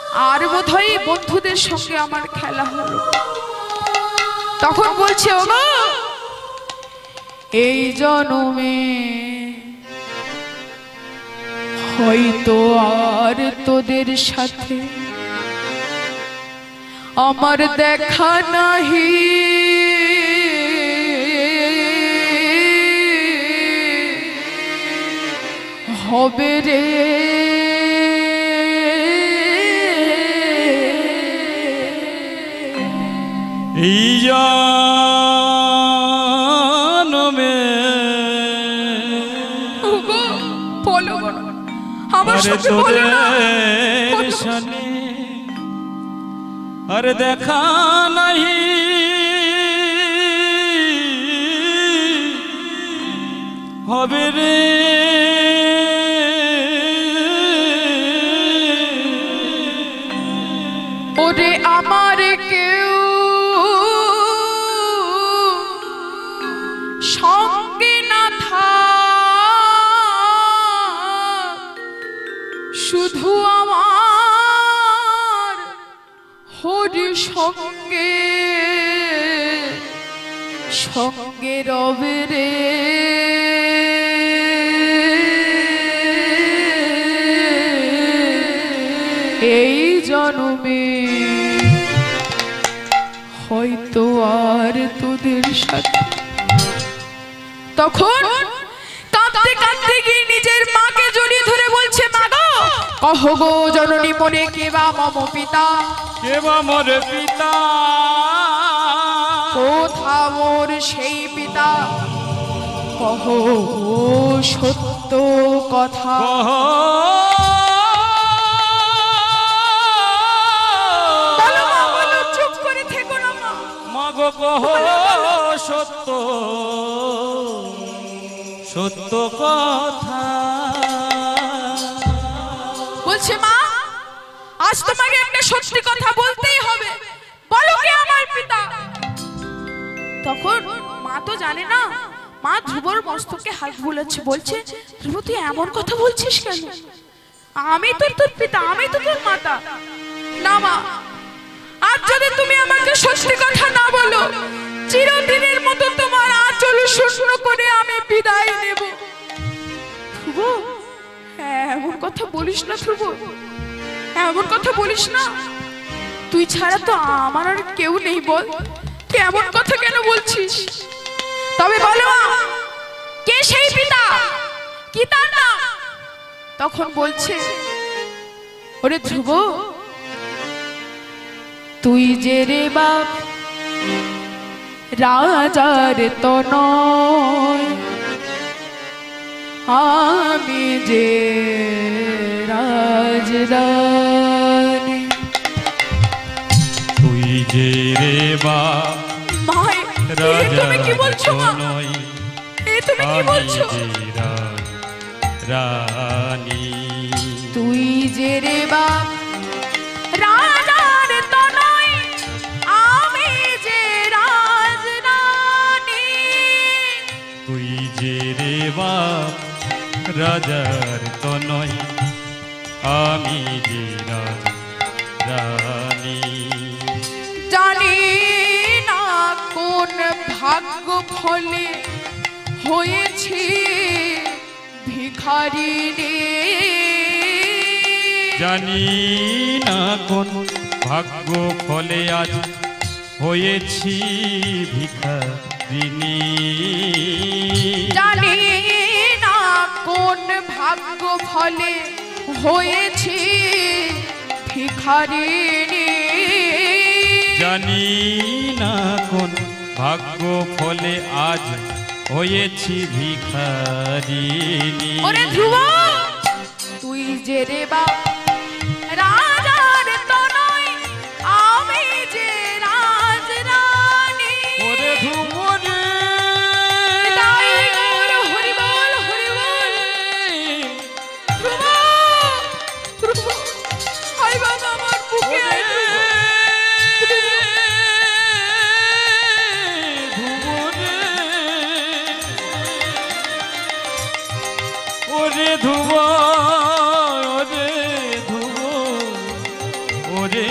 আর বোধহয় বন্ধুদের সঙ্গে আমার খেলা হলো। তখন বলছে, ওগো এই জন্মে হয়তো আর তোদের সাথে আমার দেখা নাহি, হবে রে এই জন্মে। বলো আমার সাথে বলো না। আরে দেখা নাহি হবে রে ওরে আমার কেউ সঙ্গে না থাক, শুধু আমার হরি সঙ্গে সঙ্গে রবে রে। এই জন্মে হয়তো আর তোদের সাথে। তখন কাঁদতে কাঁদতে গিয়ে নিজের মাকে জড়িয়ে ধরে বলছে, মা গো কহ গো জননী মোরে কে বা মম পিতা, কে বা মোর পিতা, কোথা মোর সেই পিতা, কহ সত্য কথা। চুপ করে থেকো না মা, মাগো কহ সত্য সত্য কথা। বলছে মা আজ তোমাকে একটা সত্যি কথা বলতেই হবে, বলো কে আমার পিতা। তখন মা তো জানে না, মা ধ্রুবর মস্তকে হাত বুলাচ্ছে, বলছে ধ্রুব তুই এমন কথা বলছিস কেন, আমি তো তোর পিতা, আমি তো তোর মাতা। না মা, আজ যদি তুমি আমাকে সত্যি কথা না বলো, চিরদিনের মতো তোমার আঁচল শূন্য করে আমি বিদায় নেব। ধ্রুব এমন কথা বলিস না, ধ্রুব এমন কথা বলিস না, তুই ছাড়া তো আমার আর কেউ নেই, বল কেমন কথা কেন বলছিস। তবে বলো কে সেই পিতা, কি তার নাম। তখন বলছে, ওরে ধ্রুব তুই যে রে বাপ রাজার তনয়, আমি যে রাজরানী। তুই যে রে বাপ তুমি কি বলছো মা, তুমি কি বলছো। রানী তুই যে রে বাপ রাজার তনয়, আমি যে রাজরানী। তুই যে রে বাপ রাজার তনয়, আমি যে রানী। জানি না কোন ভাগ্য ফলে হয়েছি ভিখারিনী, জানি না কোন ভাগ্য ফলে আজ হয়েছি ভিখারিনী। জানি না কোন ভাগ্য ফলে হয়েছি ভিখারিনী, জানি না কোন ভাগ্য ফলে আজ হয়েছি ভিখারিনী। ওরে ধ্রুব তুই যে রে বাপ রাজার তনয়, আমি যে রাজরানী। ওরে ধ্রুব রে হরি বল হরি বল। ধ্রুব ধ্রুব আই বাবা আমার বুকে আই। ওরে ধ্রুব ওরে রে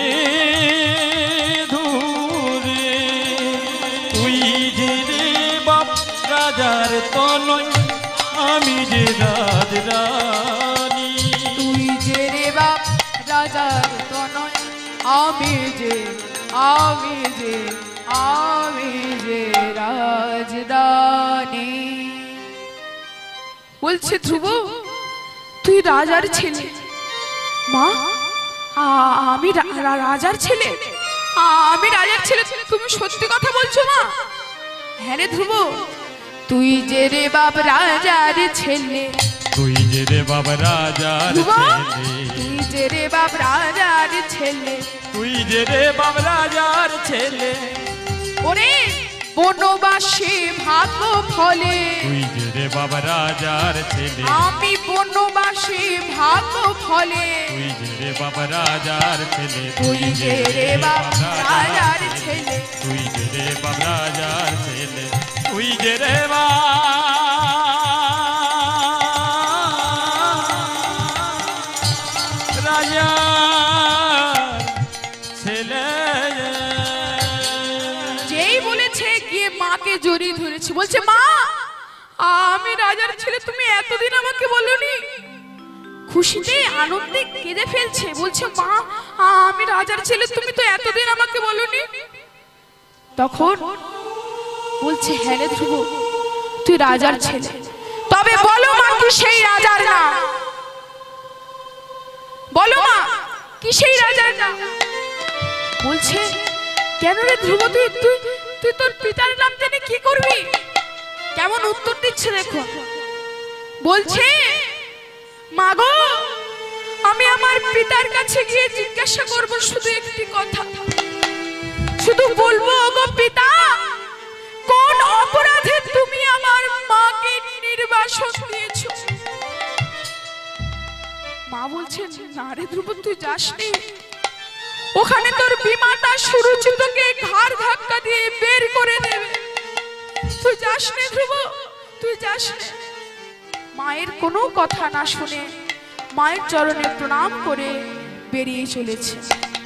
ধুরে, তুই যে রে বাপ রাজার তনয়, আমি যে রাজরানী। তুই যে রে বাপ রাজার তনয়, আমি যে রাজরানী। বলছে ধ্রুব তুই রাজার ছেলে। মা আমি রাজার ছেলে, আমি রাজার ছেলে, তুমি সত্যি কথা বলছো মা? হ্যাঁ রে ধ্রুব, তুই যে রে বাপ রাজার ছেলে, তুই যে রে বাপ রাজার ছেলে, তুই যে রে বাপ রাজার ছেলে, তুই যে রে বাপ রাজার ছেলে। ওরে বনবাসী ভাগ্য ফলে, তুই যে রে বাপ রাজার ছেলে, আমি বনবাসী ভাগ্য ফলে, তুই যে রে বাপ রাজার ছেলে, তুই যে রে বাপ রাজার ছেলে, তুই যে রে বাপ রাজার ছেলে, তুই যে রে বাপ রাজার ছেলে। যেই বলেছে গিয়ে মাকে জড়িয়ে ধরেছে, বলছে মা আমি রাজার ছেলে, তুমি এতদিন আমাকে বলনি। খুশিতে আনন্দে কেঁদে ফেলছে, বলছে মা আমি রাজার ছেলে, তুমি তো এতদিন আমাকে বলনি। তখন বলছে হ্যাঁ রে ধ্রুব তুই রাজার ছেলে, তবে বলো মা কি সেই রাজার নাম? বলো মা কি সেই রাজার নাম? বলছে কেন রে ধ্রুব, তুই তুই তুই তোর পিতার নাম জেনে কি করবি? কেমন উত্তর দিচ্ছে দেখো। বলছে মা গো আমি আমার পিতার কাছে গিয়ে জিজ্ঞাসা করব শুধু একটি কথা, শুধু বলবো ওগো পিতা কোন অপরাধে তুমি আমার মাকে নির্বাসন দিয়েছো? মা বলছেন না রে ধ্রুব তুই যাসনি, ওখানে তোর বিমাতা সুরুচিতকে ঘাড় ধাক্কা দিয়ে বের করে দেবে, তুই যাসনি ধ্রুব, তুই যাসনি। মায়ের কোনো কথা না শুনে মায়ের চরণে প্রণাম করে বেরিয়ে চলেছে।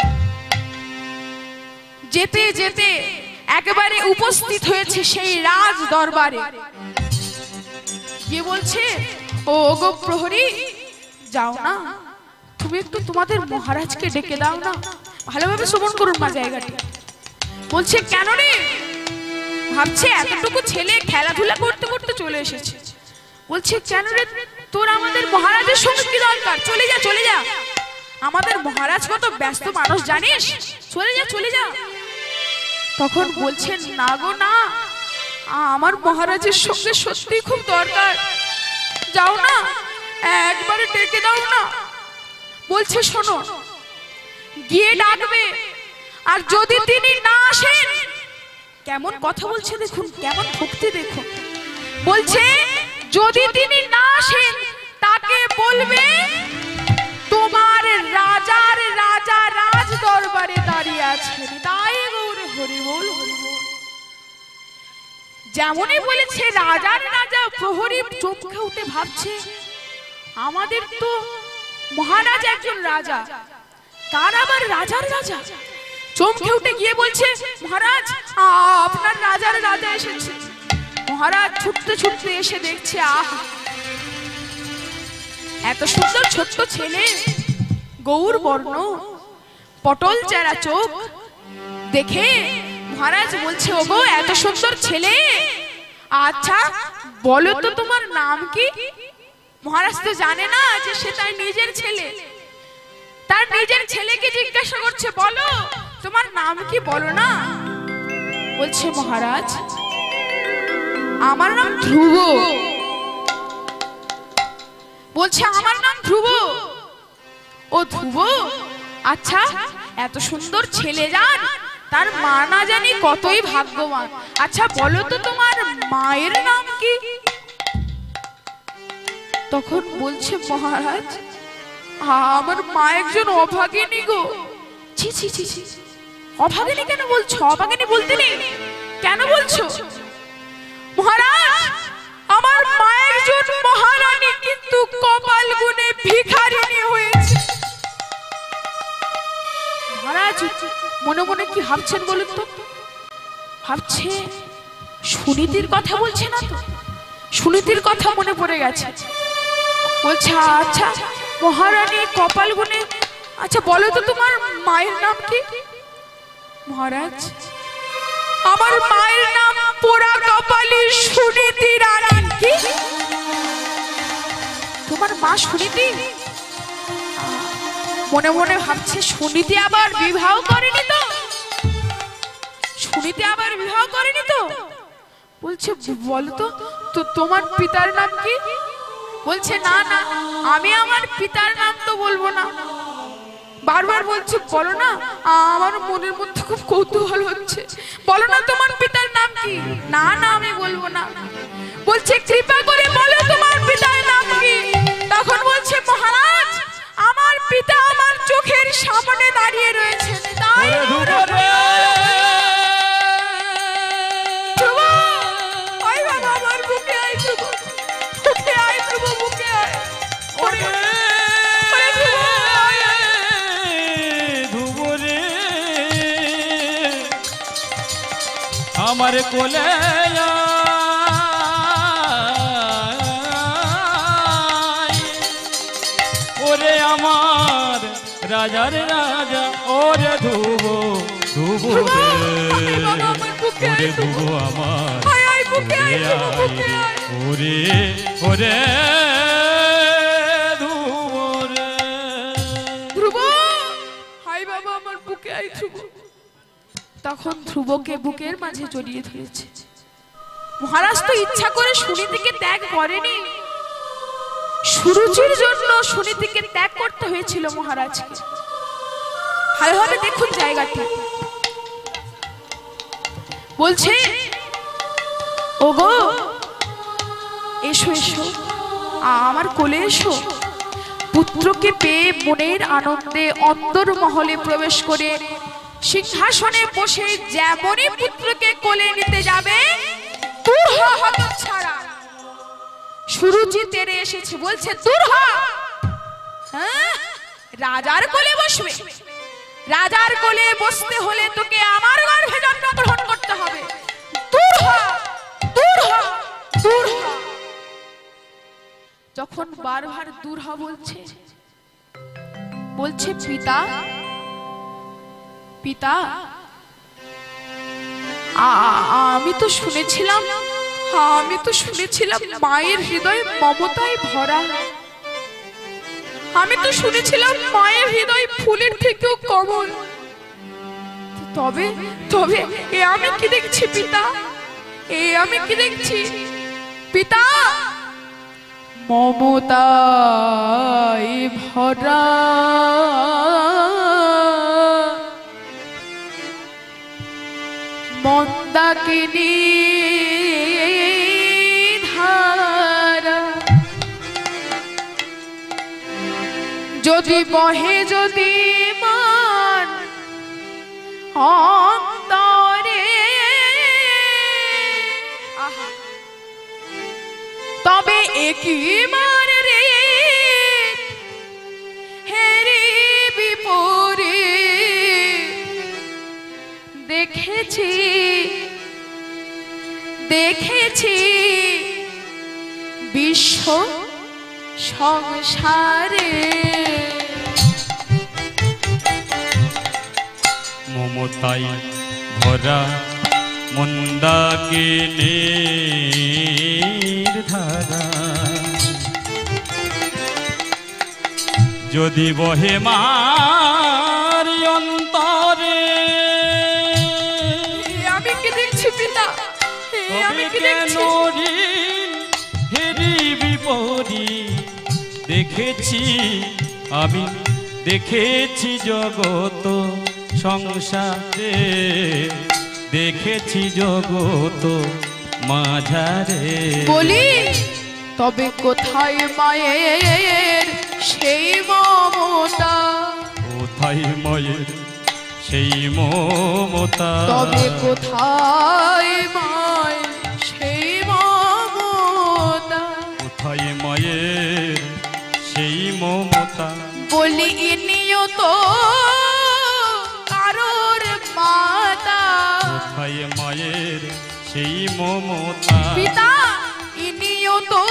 যেতে যেতে একেবারে উপস্থিত হয়েছে সেই রাজ দরবারে। কি বলছে ও গো প্রহরী যাও না, তুমি একটু তোমাদের মহারাজকে ডেকে দাও না, ভালোভাবে শ্রবণ করুন মা জায়গাটি। বলছে কেন রে? ভাবছে এতটুকু ছেলে খেলাধুলা করতে করতে চলে এসেছে। বলছে কেন রে তোর আমাদের মহারাজের সঙ্গে কি দরকার? চলে যা চলে যা, আমাদের মহারাজ কত ব্যস্ত মানুষ জানিস, চলে যা চলে যা। তখন বলছেন না গো না, আমার মহারাজের সঙ্গে সত্যি খুব দরকার, যাও না একবারে ডেকে দাও না। বলছে শোনো গিয়ে ডাকবে, আর যদি তিনি না আসেন, কেমন কথা বলছে দেখুন, কেমন ভক্তি দেখুন। বলছে যদি তিনি না আসেন তাকে বলবে তোমার রাজার রাজা রাজ দরবারে দাঁড়িয়ে আছেন, তাই গৌরে হরি বল হরি বল। যেমনই বলেছে রাজার রাজা, প্রহরী চমকে উঠে ভাবছে আমাদের তো মহারাজ একজন রাজা, তার আবার রাজার রাজা। চমকে উঠে গিয়ে বলছে মহারাজ আপনার রাজার রাজা এসেছে। মহারাজ ছুটতে ছুটতে এসে দেখছে আহ এত সুন্দর ছোট্ট ছেলে, গৌর বর্ণ, পটল চেরা চোখ। দেখে মহারাজ বলছে ওগো এত সুন্দর ছেলে, আচ্ছা বলো তো তোমার নাম কি? মহারাজ তো জানে না যে সে তার নিজের ছেলে, তার নিজের ছেলেকে জিজ্ঞাসা করছে বলো তোমার নাম কি, বলো না। বলছে মহারাজ আমার নাম ধ্রুব। বলছে আমার নাম ধ্রুব। ও ধ্রুব, আচ্ছা এত সুন্দর ছেলে যান, তার মা না জানি কতই ভাগ্যবান। আচ্ছা বলো তো তোমার মায়ের নাম কি? তখন বলছে মহারাজ আমার মা একজন অভাগিনী গো। ছি ছি ছি ছি, অভাগিনী কেন বলছো? অভাগিনী বলতে নেই, কেন বলছো? মহারাজ আমার মা একজন মহারানী, কিন্তু কপাল গুণে ভিখারিনী হয়েছে। মহারাজ মনে মনে কি ভাবছেন বলুন তো? ভাবছে সুনীতির কথা বলছে না তো? সুনীতির কথা মনে পড়ে গেছে। বলছে আচ্ছা মহারানী কপাল গুনে, আচ্ছা বলো তো তোমার মায়ের নাম কি? মহারাজ আমার মায়ের নাম পোড়া কপালি সুনীতি রানী। কি তোমার মা সুনীতি? মনে মনে ভাবছে সুনীতি আবার বিবাহ করেনি তো? সুনীতি আবার বিবাহ করেনি তো? বলছে বলো তো তোমার পিতার নাম কি? বলছে না না আমি আমার পিতার নাম তো বলবো না। বারবার বলছে বলো না, আমার মনের মধ্যে খুব কৌতূহল হচ্ছে, বলো না তোমার পিতার নাম কি? না না আমি বলবো না। বলছে কৃপা করে বলো তোমার পিতার নাম কি? তখন বলছে মহারাজ আমার পিতা আমার চোখের সামনে দাঁড়িয়ে রয়েছে। তাই আমার কোলে ওরে আমার রাজার রাজা ওরে ধুব ধুব ওরে ধুব আমার ওরে ওরে ধুব রে ধ্রুব, হাই বাবা আমার বুকে আই ধ্রুব। তখন ধ্রুবকে বুকের মাঝে জড়িয়ে ধরেছে। মহারাজ তো ইচ্ছা করে সুনীতিকে ত্যাগ করেনি, সুরুচির জন্য সুনীতিকে ত্যাগ করতে হয়েছিল মহারাজকে। ভালোভাবে দেখুন জায়গাটি। বলছে ওগো এসো এসো আমার কোলে এসো। পুত্রকে পেয়ে মনের আনন্দে অন্তর্মহলে প্রবেশ করে সিংহাসনে বসে যেমনই পুত্রকে কোলে নিতে যাবে দূর হ হতচ্ছাড়া। সুরুচি তেড়ে এসেছে, বলছে দূর হ। হ্যাঁ রাজার কোলে বসবে? রাজার কোলে বসতে হলে তোকে আমার গর্ভে জন্মগ্রহণ করতে হবে। দূর হ দূর হ দূর হ। যখন বারবার দূর হ বলছে, বলছে পিতা পিতা আমি তো শুনেছিলাম মায়ের হৃদয় মমতায় ভরা। আমি তো শুনেছিলাম মায়ের হৃদয় ফুলের থেকেও কোমল। তবে তবে এ আমি কি দেখছি পিতা? এ আমি কি দেখছি পিতা? মমতায় ভরা মন্দাকিনী ধারা যদি বহে যদি মান অন্তরে, তবে একই মান রে হেরি বিপরীত দেখেছি দেখেছি বিশ্ব সংসারে। মমতাই ভরা মন্দাকিনীর ধারা যদি বহে মার অন্তরে, আমি কি দেখছি পিতা? আমি কি দেখছি? হেরি বিপরীত দেখেছি আমি, দেখেছি জগত সংসারে, দেখেছি জগত মাঝারে। বলি তবে কোথায় মায়ের সেই মমতা? কোথায় মায়ের সেই মমতা? তবে কোথায় মায়ের সেই মমতা? কোথায় মায়ের সেই মমতা? বলি নিয়ত মমতা পিতা ইনিও তো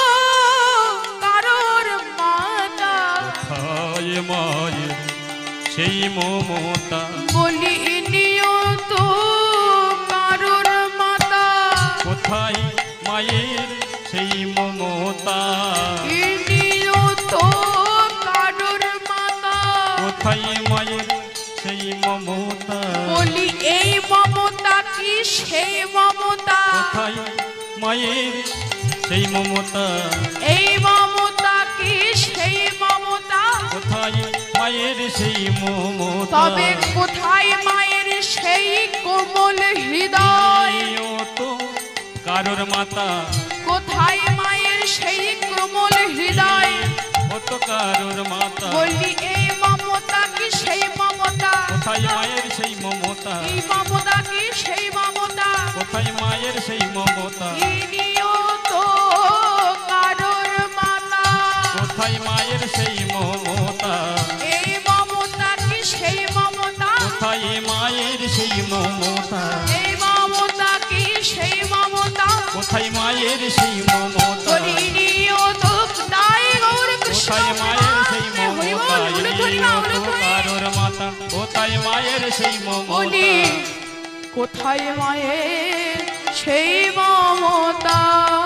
কারোর মাতা কোথায় মায়ের সেই মমতা বলি ইনিও তো কারোর মাতা কোথায় মায়ের সেই মমতা ইনিও তো কারোর মাতা কোথায় মায়ের সেই মমতা বলি এই মমতা কি সেই মমতা কোথায় মায়ের সেই মমতা এই মমতা কি সেই মমতা কোথায় মায়ের সেই মমতা তবে কোথায় মায়ের সেই কোমল হৃদয় ও তো কারোর মাতা কোথায় মায়ের সেই কোমল হৃদয় ও তো কারোর মাতা বলি এই মমতা কি সেই মমতা কোথায় মায়ের সেই মমতা এই মমতা কি সেই মমতা কোথায় মায়ের সেই মমতা ইনিও তো কারোর মাতা কোথায় মায়ের সেই মমতা এই মমতা কি সেই মমতা কোথায় মায়ের সেই মমতা এই মমতা কি সেই মমতা কোথায় মায়ের সেই মমতা বলি ইনিও তো তাই গৌর কৃষ্ণ কোথায় মায়ের সেই হরি বল, মমতা উলু ধরি মা, উলু ধরি। কারোর মাতা কোথায় মায়ের সেই বলি মমতা কোথায় মায়ের সেই মমতা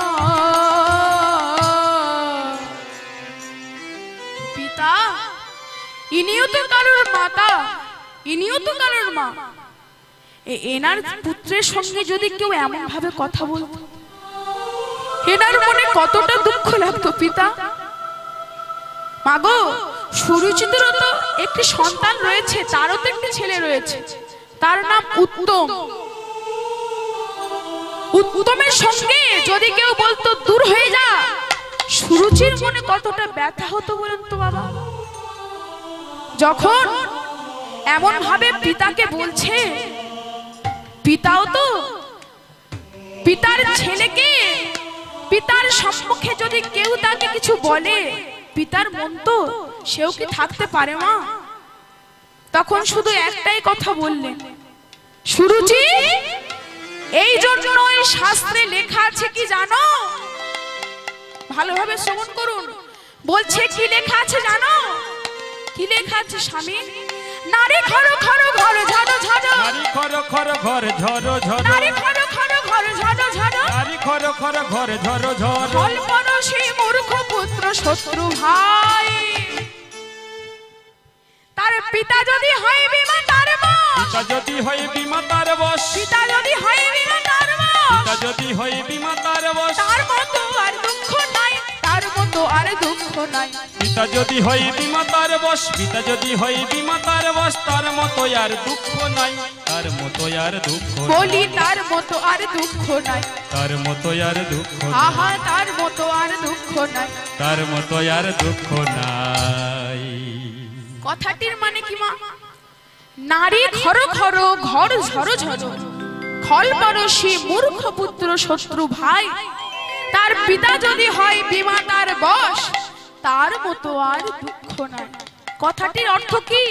পিতা ইনিও তো কারোর মাতা ইনিও তো কারোর মা এনার পুত্রের সঙ্গে যদি কেউ এমন ভাবে কথা বলতো এনার মনে কতটা দুঃখ লাগতো পিতা মাগো সুরুচিতেরও তো একটি সন্তান রয়েছে তারও তো একটি ছেলে রয়েছে তার নাম উত্তম উত্তমের সঙ্গে যদি কেউ বলতো দূর হয়ে যা সুরুচির মনে কতটা ব্যথা হতো বলুন তো বাবা যখন এমন ভাবে পিতাকে বলছে পিতাও তো পিতার ছেলেকে পিতার সম্মুখে যদি কেউ তাকে কিছু বলে পিতার মন তো সেও কি থাকতে পারে মা তখন শুধু একটাই কথা বললেন সুরুচি এই জন্যই শাস্ত্রে লেখা আছে কি জানো ভালোভাবে শ্রবণ করুন বলছে কি লেখা আছে জানো কি লেখা আছে স্বামী নারী খরো খরো ঘর ঝাড়ো ঝাড়ো নারী খর খর ঘর ঝরো ঝরো নারী খরো খরো ঘর ঝাড়ো ঝাড়ো নারী খর খর ঘর ঝরো ঝরো ফল পরশী মূর্খ পুত্র শত্রু ভাই তার পিতা যদি হয় বিমাতার বশ পিতা যদি হয় বিমাতার বশ পিতা যদি হয় বিমাতার পিতা বশ যদি হয় বিমাতার বশ তার মতো আর দুঃখ নাই তার মতো আর দুঃখ নাই পিতা যদি হয় বিমাতার বশ পিতা যদি হয় বিমাতার বশ তার মতো আর দুঃখ নাই তার মতো আর দুঃখ নাই বলি তার মতো আর দুঃখ নাই তার মতো আর দুঃখ নাই আহা তার মতো আর দুঃখ নাই তার মতো আর দুঃখ নাই কথাটির মানে কি মা নারী খরো খরো ঘর ঝরো ঝরো খল পরশী মূর্খ পুত্র শত্রু ভাই তার পিতা যদি হয় বিমাতার বশ তার মতো আর দুঃখ নাই কথাটির অর্থ কি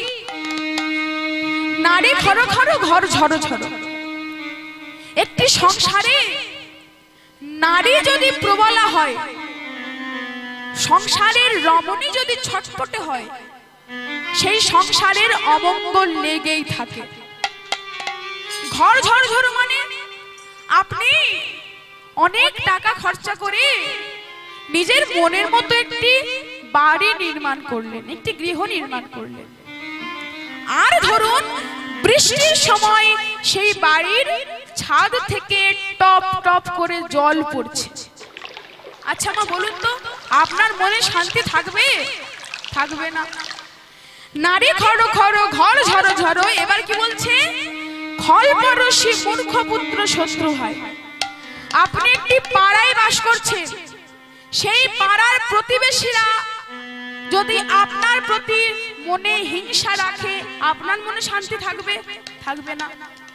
নারী খরো খরো ঘর ঝরো ঝরো একটি সংসারে নারী যদি প্রবলা হয় সংসারের রমণী যদি ছটপটে হয় সেই সংসারের অমঙ্গল লেগেই থাকে ঘর ঝর ঝর মানে আপনি অনেক টাকা খরচা করে নিজের মনের মতো একটি বাড়ি নির্মাণ করলেন একটি গৃহ নির্মাণ করলেন আর ধরুন বৃষ্টির সময় সেই বাড়ির ছাদ থেকে টপ টপ করে জল পড়ছে আচ্ছা মা বলুন তো আপনার মনে শান্তি থাকবে থাকবে না নারী খড়ো খড়ো ঘর ঝরো ঝরো এবার কি বলছে খল পরশী মূর্খ পুত্র শত্রু হয় আপনি একটি পাড়ায় বাস করছেন সেই পাড়ার প্রতিবেশীরা যদি আপনার প্রতি মনে হিংসা রাখে আপনার মনে শান্তি থাকবে থাকবে না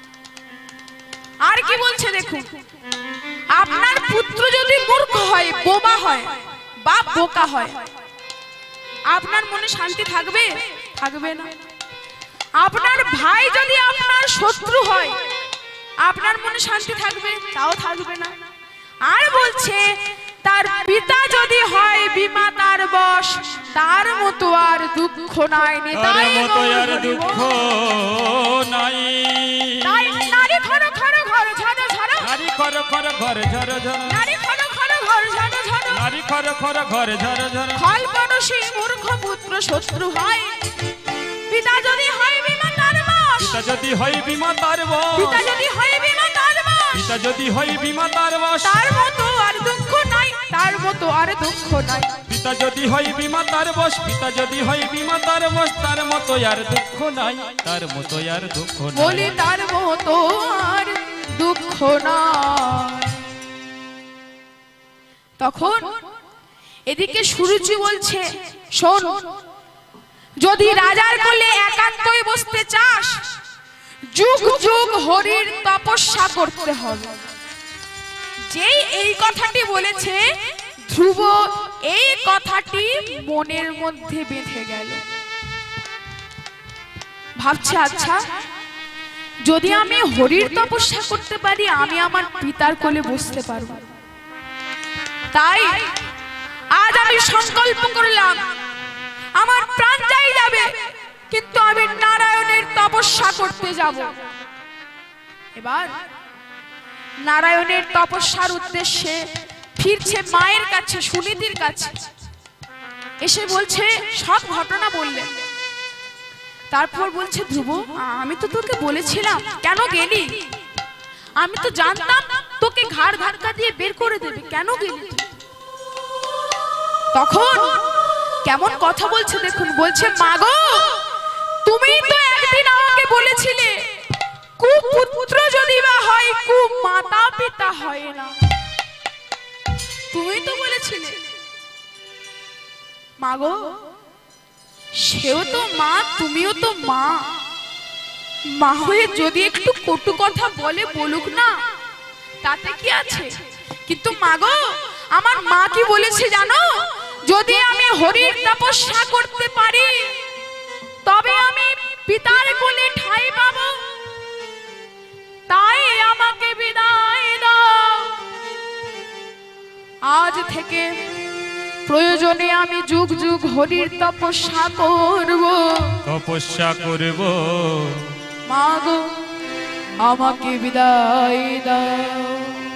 আর কি বলছে দেখুন আপনার পুত্র যদি মূর্খ হয় বোবা হয় বা বোকা হয় আপনার মনে শান্তি থাকবে থাকবে না আপনার ভাই যদি আপনার শত্রু হয় আপনার মনে শান্তি থাকবে, তাও থাকবে না। আর বলছে তার পিতা যদি হয় বিমাতার বশ, তার মতো আর দুঃখ নাই, তার মতো আর দুঃখ নাই। নারী খর খর ঘর ঝর ঝর, নারী খর খর ঘর ঝর ঝর, নারী খর খর ঘর ঝর ঝর, নারী খর খর ঘর ঝর ঝর। খলপরশী মূর্খ পুত্র শত্রু হয়, পিতা যদি হয় বিমাতার বশ, পিতা যদি হয় বিমাতার বশ, পিতা যদি হয় বিমাতার বশ, পিতা যদি হয় বিমাতার বশ, তার মতো আর দুঃখ নাই, তার মতো আর দুঃখ নাই। পিতা যদি হয় বিমাতার বশ, পিতা যদি হয় বিমাতার বশ, তার মতো আর দুঃখ নাই, তার মতো আর দুঃখ নাই। বলি তার মতো আর দুঃখ নাই। তখন এদিকে সুরুচি বলছে, শোন, যদি রাজার কোলে একান্তই বসতে চাস, যুগ যুগ হরির তপস্যা করতে হবে। যেই এই কথাটি বলেছে, ধ্রুব এই কথাটি মনের মধ্যে বেঁধে গেল। ভাবছে, আচ্ছা, যদি আমি হরির তপস্যা করতে পারি, আমি আমার পিতার কোলে বসতে পারবো। তাই আজ আমি সংকল্প করলাম, আমার প্রাণ যাই যাবে, কিন্তু আমি নারায়ণের তপস্যা করতে যাব। এবার নারায়ণের তপস্যার উদ্দেশ্যে ফিরছে মায়ের কাছে, সুনীতির কাছে। এসে বলছে, সব ঘটনা বললেন। তারপর বলছে, ধ্রুব, আমি তো তোকে বলেছিলাম, কেন গেলি? আমি তো জানতাম তোকে ঘাড় ধাক্কা দিয়ে বের করে দেবে, কেন গেলি? তখন কেমন কথা বলছে দেখুন, বলছে, মাগো, তুমি তো একদিন আমাকে বলেছিলে, কুপুত্র যদি বা হয়, কুমাতা পিতা হয় না। তুমি তো বলেছিলে। মাগো, সেও তো মা, তুমিও তো মা। মা হয়ে যদি একটু কটু কথা বলে, বলুক না, তাতে কি আছে? কিন্তু মাগো, আমার মা কি বলেছে জানো? যদি আমি হরির তপস্যা করতে পারি, তবে আমি পিতার কোলে ঠাঁই পাবো। তাই আমাকে বিদায় দাও। আজ থেকে প্রয়োজনে আমি যুগ যুগ হরির তপস্যা করব, তপস্যা করব। মাগো, আমাকে বিদায় দাও।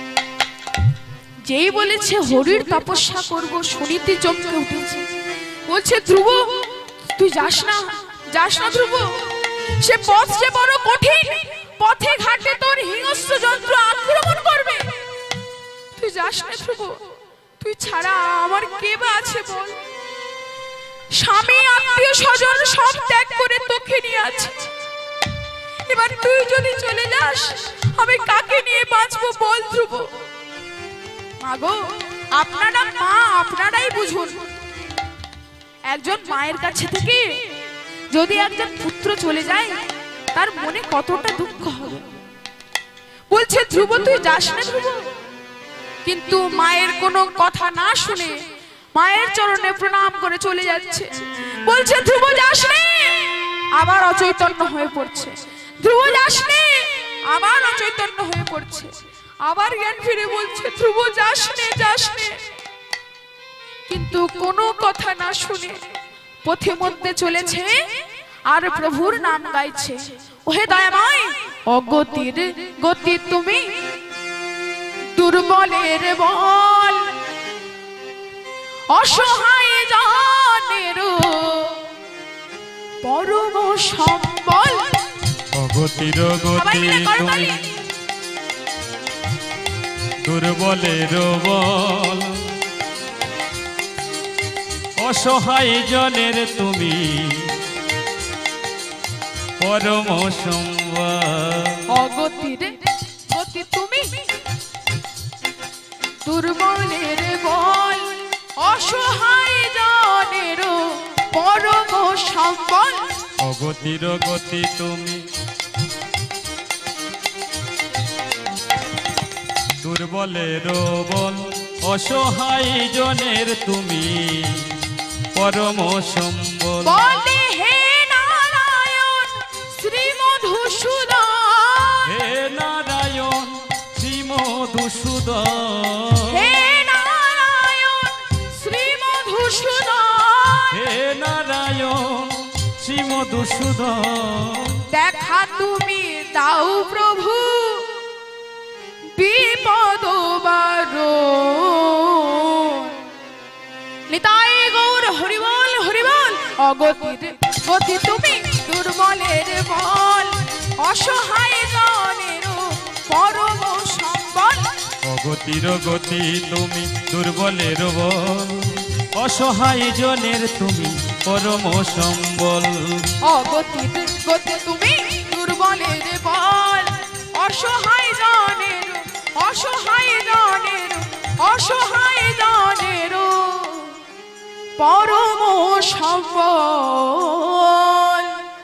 যেই বলেছে হরির তপস্যা করব, সুনীতি চমকে উঠেছে। বলছে, ধ্রুব, তুই যাস না, যাস না ধ্রুব। সে পথ যে বড় কঠিন, পথে ঘাটে তোর হিংস্র যন্ত্র আক্রমণ করবে। তুই যাস না ধ্রুব, তুই ছাড়া আমার কে বা আছে বল? স্বামী, আত্মীয় স্বজন সব ত্যাগ করে তোকে নিয়ে আছে। এবার তুই যদি চলে যাস, আমি কাকে নিয়ে বাঁচবো বল ধ্রুব? মাগো, আপনারা মা, আপনারাই বুঝুন। একজন মায়ের কাছে থেকে যদি একজন পুত্র চলে যায়, তার মনে কতটা দুঃখ হবে। বলছে, ধ্রুব, তুই যাস না ধ্রুব। কিন্তু মায়ের কোনো কথা না শুনে মায়ের চরণে প্রণাম করে চলে যাচ্ছে। বলছে, ধ্রুব যাস নে। আবার অচৈতন্য হয়ে পড়ছে। ধ্রুব যাস নে। আবার অচৈতন্য হয়ে পড়ছে। আবার জ্ঞান ফিরে বলছে, ধ্রুব যাস নে, যাস নে। কিন্তু কোনো কথা না শুনে পথে মধ্যে চলেছে আর প্রভুর নাম গাইছে। ওহে দয়াময়, অগতির গতি তুমি, দুর্বলের বল, অসহায় জনের পরম সম্বল। অগতির গতি তুমি, দুর্বলের বল, অসহায় জনের তুমি পরম সম্বল। অগতির গতি তুমি, দুর্বলের বল, অসহায় জনের পরম সম্বল। অগতির গতি তুমি, দুর্বলের বল, অসহায় জনের তুমি পরম সম্বল। বলে, হে নারায়ণ শ্রী মধুসূদন, হে নারায়ণ মধুসূদন। দেখা তুমি দাও প্রভু বিপদ বারণ। নিতাই গৌর হরিবল হরিবল। অগতির গতি তুমি দুর্বলের বল, অসহায় জনের পরম সম্বল। অগতির গতি তুমি দুর্বলের বল, অসহায় জনের তুমি পরম সম্বল। অগতির গতি তুমি দুর্বলের বল, অসহায় জনের অসহায় জনের অসহায় জনের পরম সম্বল।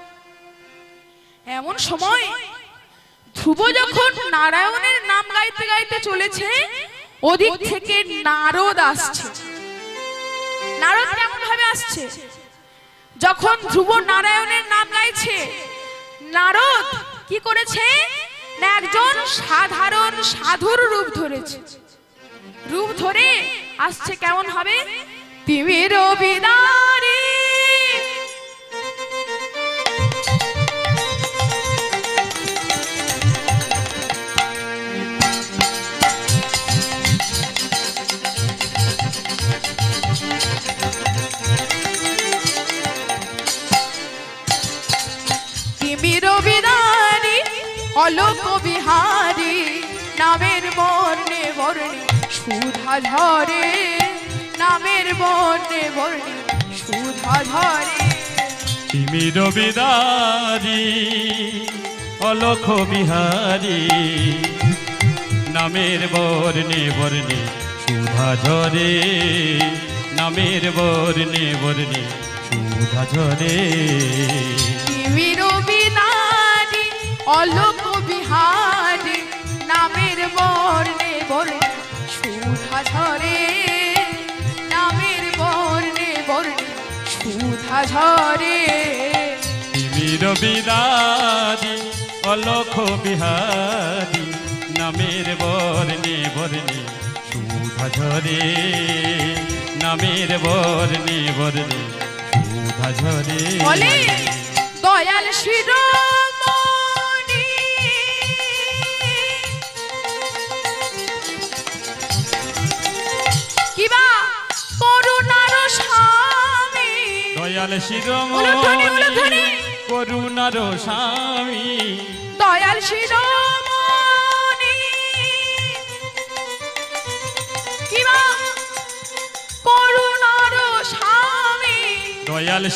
এমন সময় ধ্রুব যখন নারায়ণের নাম গাইতে গাইতে চলেছে, ওদিক থেকে নারদ আসছে। নারদ কেমন ভাবে আসছে? যখন ধ্রুব নারায়ণের নাম গাইছে, নারদ কি করেছে না একজন সাধারণ সাধুর রূপ ধরেছে। রূপ ধরে আসছে কেমন হবে? তিমির বিদারি বিদারি অলোক বিহারী, নামের বর্ণে বর্ণে সুধা ঝরে, নামের বর্ণে বর্ণে সুধা ঝরে। তিমির বিদারি অলোক বিহারী, নামের বর্ণে বর্ণে সুধা ঝরে, নামের বর্ণে বর্ণে সুধা ঝরে। তিমির বিদারি অলোক বিহারী, নামের বর্ণে বর্ণে সুধা ঝরে, নামের বর্ণে বর্ণে সুধা ঝরে। তিমির বিদারি অলোক বিহারী, নামের বর্ণে বর্ণে সুধা ঝরে, নামের বর্ণে বর্ণে সুধা ঝরে। বলে দয়াল শিরোমণি, কিবা করুণার স্বামী। দয়াল শিরোমণি করুণার স্বামী, দয়াল শিরোমণি কিবা করুণার স্বামী। দয়াল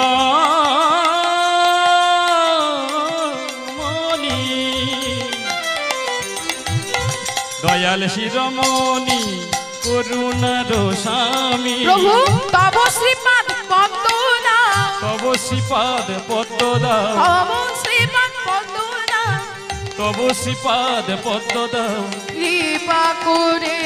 শিরোমণি, দয়াল শিরোমণি করুণার স্বামী। প্রভু তব শ্রীপাদ পদ্ম দাও, তব শ্রীপাদ পদ্ম দাও, তব শ্রীপাদ পদ্ম দাও, তব শ্রীপাদ পদ্ম দাও। কৃপা করে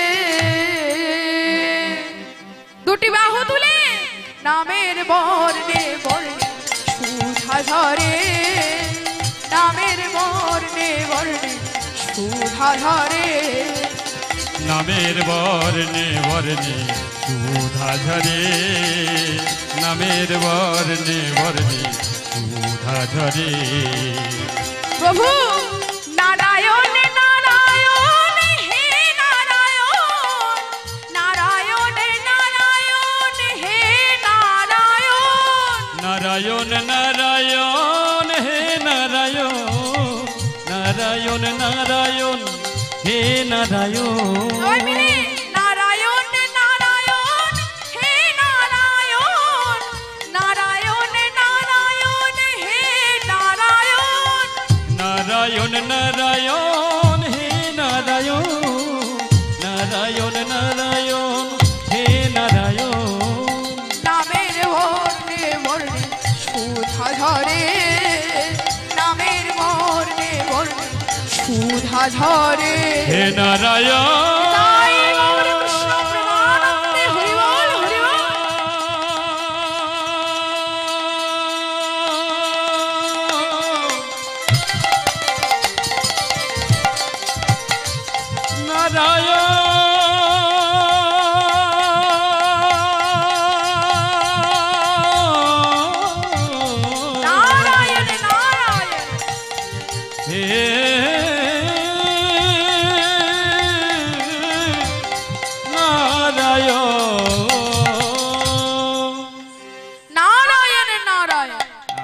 দুটি বাহু তুলে নামের বর্ণে বর্ণে সুধা ঝরে, নামের বর্ণে বর্ণে সুধা ঝরে। নামের বর্ণে বর্ণে সুধা ঝরে, নামের বর্ণে বর্ণে সুধা ঝরে। প্রভু নারায়ণ নারায়ণ হে নারায়ণ, নারায়ণ নারায়ণ হে নারায়ণ। নারায়ণ নারায়ণ হে নারায়ণ, নারায়ণ নারায়ণ হে নারায়ণ। সবাই মিলে নারায়ণ নারায়ণ হে নারায়ণ, নারায়ণ নারায়ণ হে নারায়ণ। নারায়ণ নারায়ণ হে নারায়ণ, নারায়ণ নারায়ণ হে নারায়ণ। নামের বর্ণে বর্ণে সুধা ঝরে, নামের বর্ণে বর্ণে সুধা ঝরে। হে নারায়ণ। তাই গৌর কৃষ্ণ প্রেমানন্দে হরি বল হরি বল। নারায়ণ নারায়ণ নারায়ণ।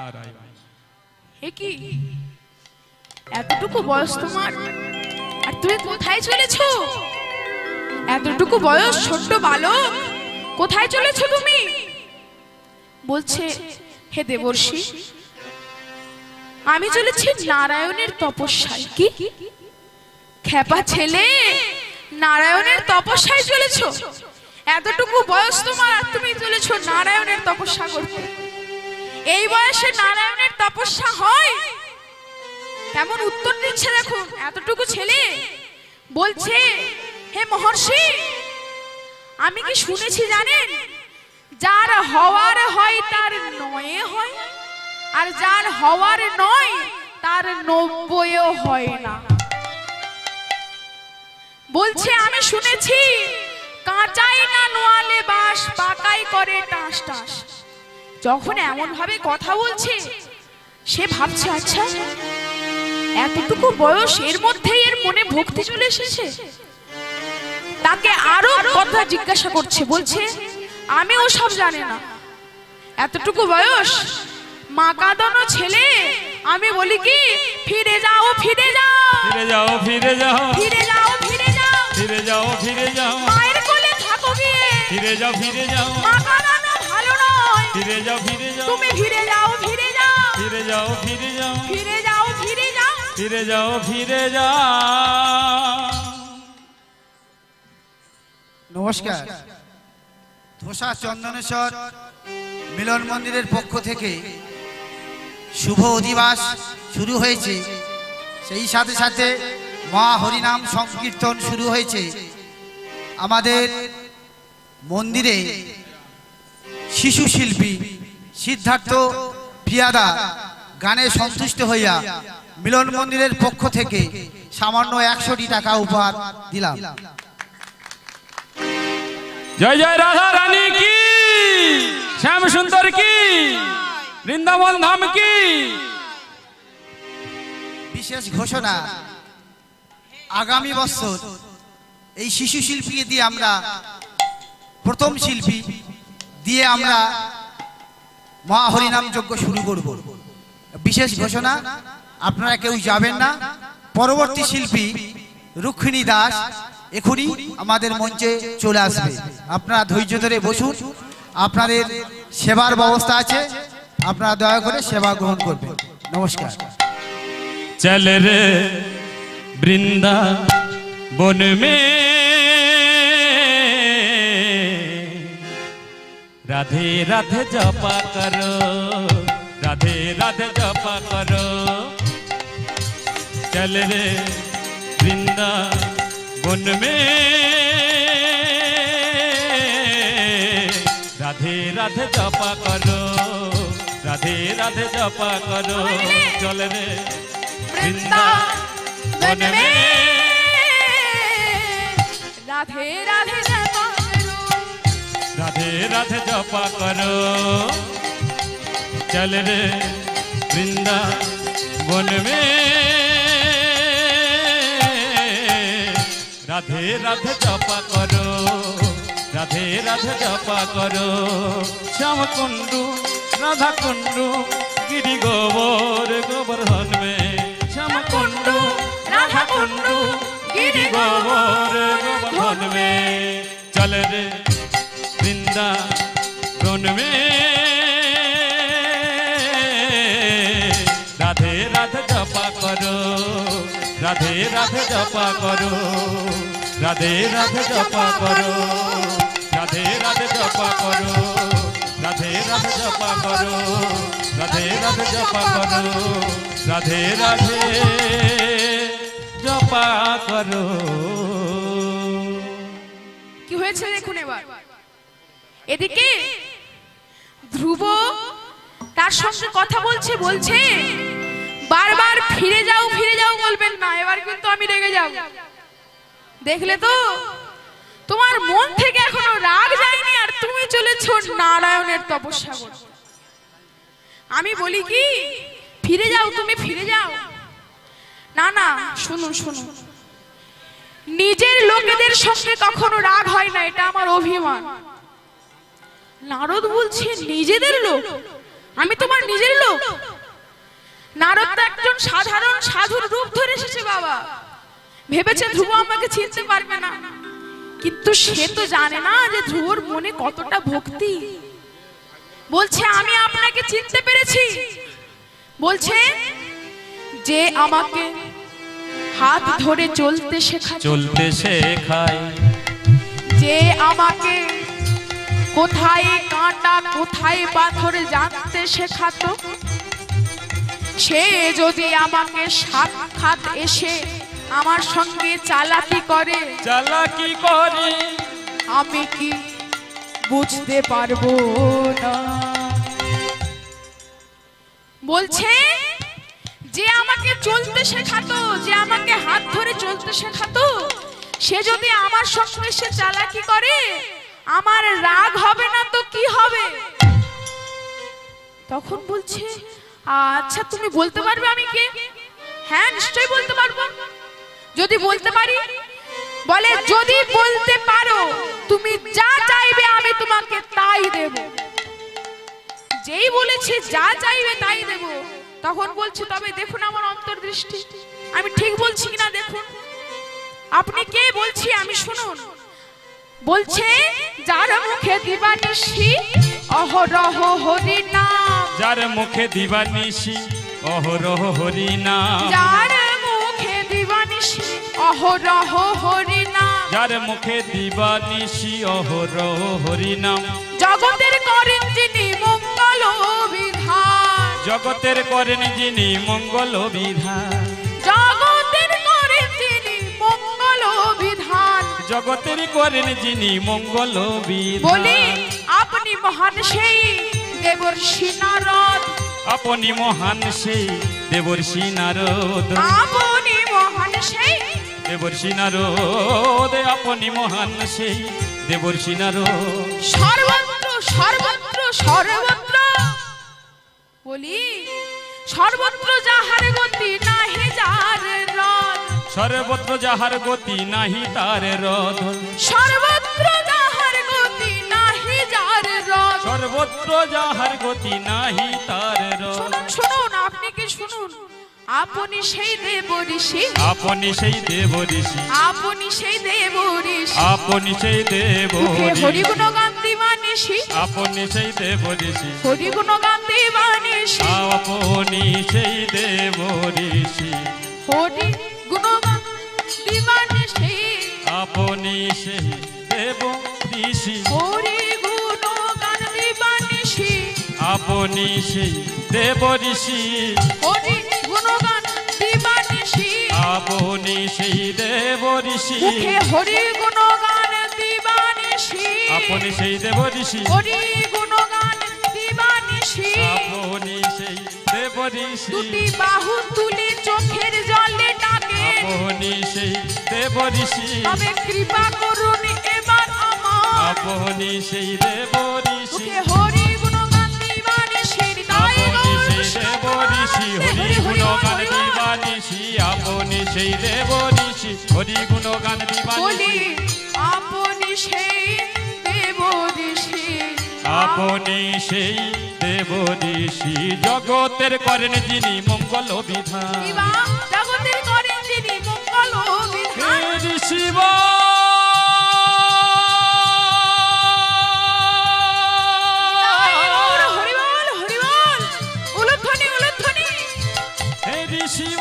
এ কি এতটুকু বয়স তোমার, আর তুমি কোথায় চলেছো? এতটুকু বয়স, ছোট্ট বালক, কোথায় চলেছো তুমি? বলছে, হে দেবর্ষি, আমি চলেছি নারায়ণের তপস্যায়। কি খেপা ছেলে, নারায়ণের তপস্যায় চলেছো? এতটুকু বয়স তোমার, আর তুমি চলেছো নারায়ণের তপস্যা করতে? এই বয়সে নারায়ণের তপস্যা হয়? কেমন উত্তর দিচ্ছে দেখুন এতটুকু ছেলে। বলছে, হে মহর্ষি, আমি কি শুনেছি জানেন, যার হওয়ার হয় তার নয়ে হয়, আর যার হওয়ার নয় তার 90ও হয় না। বলছে, আমি শুনেছি কাঁচাই না নোয়ালে বাস, পাকাই করে টাস টাস। যখন এমন ভাবে কথা বলছে, সে ভাবছে, আচ্ছা এতটুকু বয়স, এর মধ্যেই এর মনে ভক্তি চলে এসেছে। তাকে আরো কথা জিজ্ঞাসা করছে, বলছে, আমি ওসব জানি না, এতটুকু বয়স, মা কাঁদানো ছেলে, আমি বলি কি, ফিরে যাও ফিরে যাও, ফিরে যাও ফিরে যাও, ফিরে যাও ফিরে যাও, ফিরে যাও ফিরে যাও, মায়ের কোলে থাকো গিয়ে, ফিরে যাও ফিরে যাও, মা কাঁদানো ভালো নয়, ফিরে যাও ফিরে যাও, তুমি ফিরে যাও ফিরে যাও, ফিরে যাও ফিরে যাও, ফিরে যাও ফিরে যাও, ফিরে যাও ফিরে যাও। নমস্কার। ধোসা চন্দনেশ্বর মিলন মন্দিরের পক্ষ থেকে শুভ অধিবাস শুরু হয়েছে। সেই সাথে সাথে মহা হরিনাম সংকীর্তন শুরু হয়েছে। আমাদের মন্দিরে শিশু শিল্পী সিদ্ধার্থ পিয়াদা গানে সন্তুষ্ট হইয়া মিলন মন্দিরের পক্ষ থেকে সামান্য 100 টাকা উপহার দিলাম। জয় জয় রাধা রানী কি, শ্যাম সুন্দর কি, বৃন্দাবন ধাম কি। বিশেষ ঘোষণা, আগামী বছর এই শিশু শিল্পী দিয়ে আমরা প্রথম শিল্পী দিয়ে আমরা মহা হরিনাম যজ্ঞ শুরু করব। বিশেষ ঘোষণা, আপনারা কেউ যাবেন না। পরবর্তী শিল্পী রুক্মিণী দাস এখনই আমাদের মঞ্চে চলে আসবে। আপনারা ধৈর্য ধরে বসুন, আপনাদের সেবার ব্যবস্থা আছে, আপনারা দয়া করে সেবা গ্রহণ করবেন। নমস্কার। चल रे वृंदावन में राधे राधे जपा करो, राधे राधे जपा करो। चल रे वृंदावन में राधे राधे जपा करो, राधे राधे जपा करो। चल रे वृंदावन में राधे राधे जपा करो, राधे राधे जपा करो। चल रे वृंदावन में राधे राधे जपा करो, राधे राधे जपा करो। श्याम कुंडू राधा कुंडू गिरी गोबर गोवर्धन में, श्याम कुंडू राधा कुंडू गिरी गोबर गोवर्धन में। चल रे वृंदावन में राधे राधे जपा करो, राधे राधे जपा करो, राधे राधे जपा करो, राधे राधे जपा करो, राधे राधे जपा करो, राधे राधे जपा करो, राधे राधे जपा करो। কি হয়েছে দেখুন এবার। এদিকে ধ্রুব তার সঙ্গে কথা বলছে, বলছে বারবার ফিরে যাও বলবেন না, এবার কিন্তু আমি রেগে যাব। দেখলে তো তোমার মন থেকে এখনো রাগ যায়নি, আর তুমি চলেছো নারায়ণের তপস্যা করতে। আমি বলি কি, ফিরে যাও, তুমি ফিরে যাও। না না, শুনুন শুনুন, নিজের লোকেদের সঙ্গে কখনো রাগ হয় না, এটা আমার অভিমান। নারদ বলছে নিজেদের লোক, আমি তোমার নিজের লোক? নারদ তো একজন সাধারণ সাধুর রূপ ধরে এসেছে বাবা, ভেবেছে ধ্রুব আমাকে চিনতে পারবে না, কিন্তু সে তো জানে না যে ধ্রুবর মনে কতটা ভক্তি। বলছে আমি আপনাকে চিনতে পেরেছি। বলছে যে আমাকে হাত ধরে চলতে শেখায়, যে আমাকে কোথায় কাঁটা কোথায় পাথর জানতে শেখাতো, সে যদি আমাকে সাক্ষাৎ এসে আমার সঙ্গে চালাকি করে, আমি কি বুঝতে পারবো না? বলছে যে আমাকে চলতে শেখাতো, যে আমাকে হাত ধরে চলতে শেখাতো, সে যদি আমার সঙ্গে এসে চালাকি করে, আমার রাগ হবে না তো কি হবে? তখন বলছে আচ্ছা তুমি বলতে পারবে আমি কে? হ্যাঁ নিশ্চয়ই বলতে পারবো। যদি বলতে পারি? বলে যদি বলতে পারো তুমি যা চাইবে আমি তোমাকে তাই দেব। যেই বলেছি যা চাইবে তাই দেব, তখন বলছে তবে দেখুন আমার অন্তর্দৃষ্টি, আমি ঠিক বলছি কিনা দেখুন। আপনি কে বলছি আমি শুনুন। বলছে যার মুখে দিবানিশি অহরহ হরি নাম, যার মুখে দিবানিশি অহরহ হরি নাম, যার মুখে দিবানিশি অহরহ হরি নাম, যার মুখে দিবানিশি অহরহ হরি নাম, জগতের করেন যিনি মঙ্গল বিধান, জগতের করেন যিনি মঙ্গল বিধান, জগতের করেন যিনি মঙ্গল বিধান, জগতের করেন যিনি মঙ্গল বলি বিধান। আপনি মহান সেই দেবর্ষি নারদ, আপনি মহান সেই দেবর্ষি নারদ, আপনি মহান সেই দেবর্ষি নারদ, আপনি মহান সেই দেবর্ষি নারদ। সর্বত্র সর্বত্র সর্বত্র বলি সর্বত্র যাহার গতি নাহি যার রদ, সর্বত্র যাহার গতি নাহি তার রদ, সর্বত্র যাহার গতি নাহি যার রদ। সর্বত্র যাহার গতি নাহি তার রদ। শুনুন শুনুন, আপনি কি শুনুন, আপনি সেই দেব ঋষি, আপনি সেই দেব ঋষি, আপনি সেই দেব ঋষি, আপনি সেই দেব মুখে হরি ঋষি, গুণগান দিবানিশি, আপনি সেই দেব ঋষি, হরি গুণগান দিবানিশি, আপনি সেই দেব ঋষি, হরি গুণগান দিবানিশি, আপনি সেই দেব ঋষি, হরি গুণগান দিবানিশি, আপনি সেই দেব ঋষি, হরি গুণগান দিবানিশি, আপনি সেই দেব ঋষি, মুখে হরি গুণগান দিবানিশি, আপনি সেই দেব ঋষি, হরি গুণগান দিবানিশি, আপনি সেই দেব ঋষি, দুটি বাহু তুলে চোখের জলে ডাকে, আপনি সেই দেব ঋষি, তবে কৃপা করুন এবার আমার, আপনি সেই দেব ঋষি, মুখে হরি গুণগান দিবানিশি, তাই আপনি সেই দেব ঋষি, হরি গুণগান দিবানিশি, আপনি সেই দেব ঋষি, হরি গুণগান বলি দিবানিশি, আপনি সেই দেব ঋষি, আপনি সেই দেব ঋষি, জগতের করেন যিনি মঙ্গল বিধান, বিবা জগতের করেন যিনি মঙ্গল বিধান। হে শিব হরি বল হরি বল, উলুধ্বনি উলুধ্বনি, হে শিব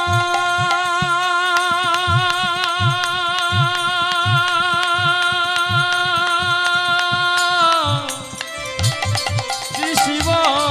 শিব,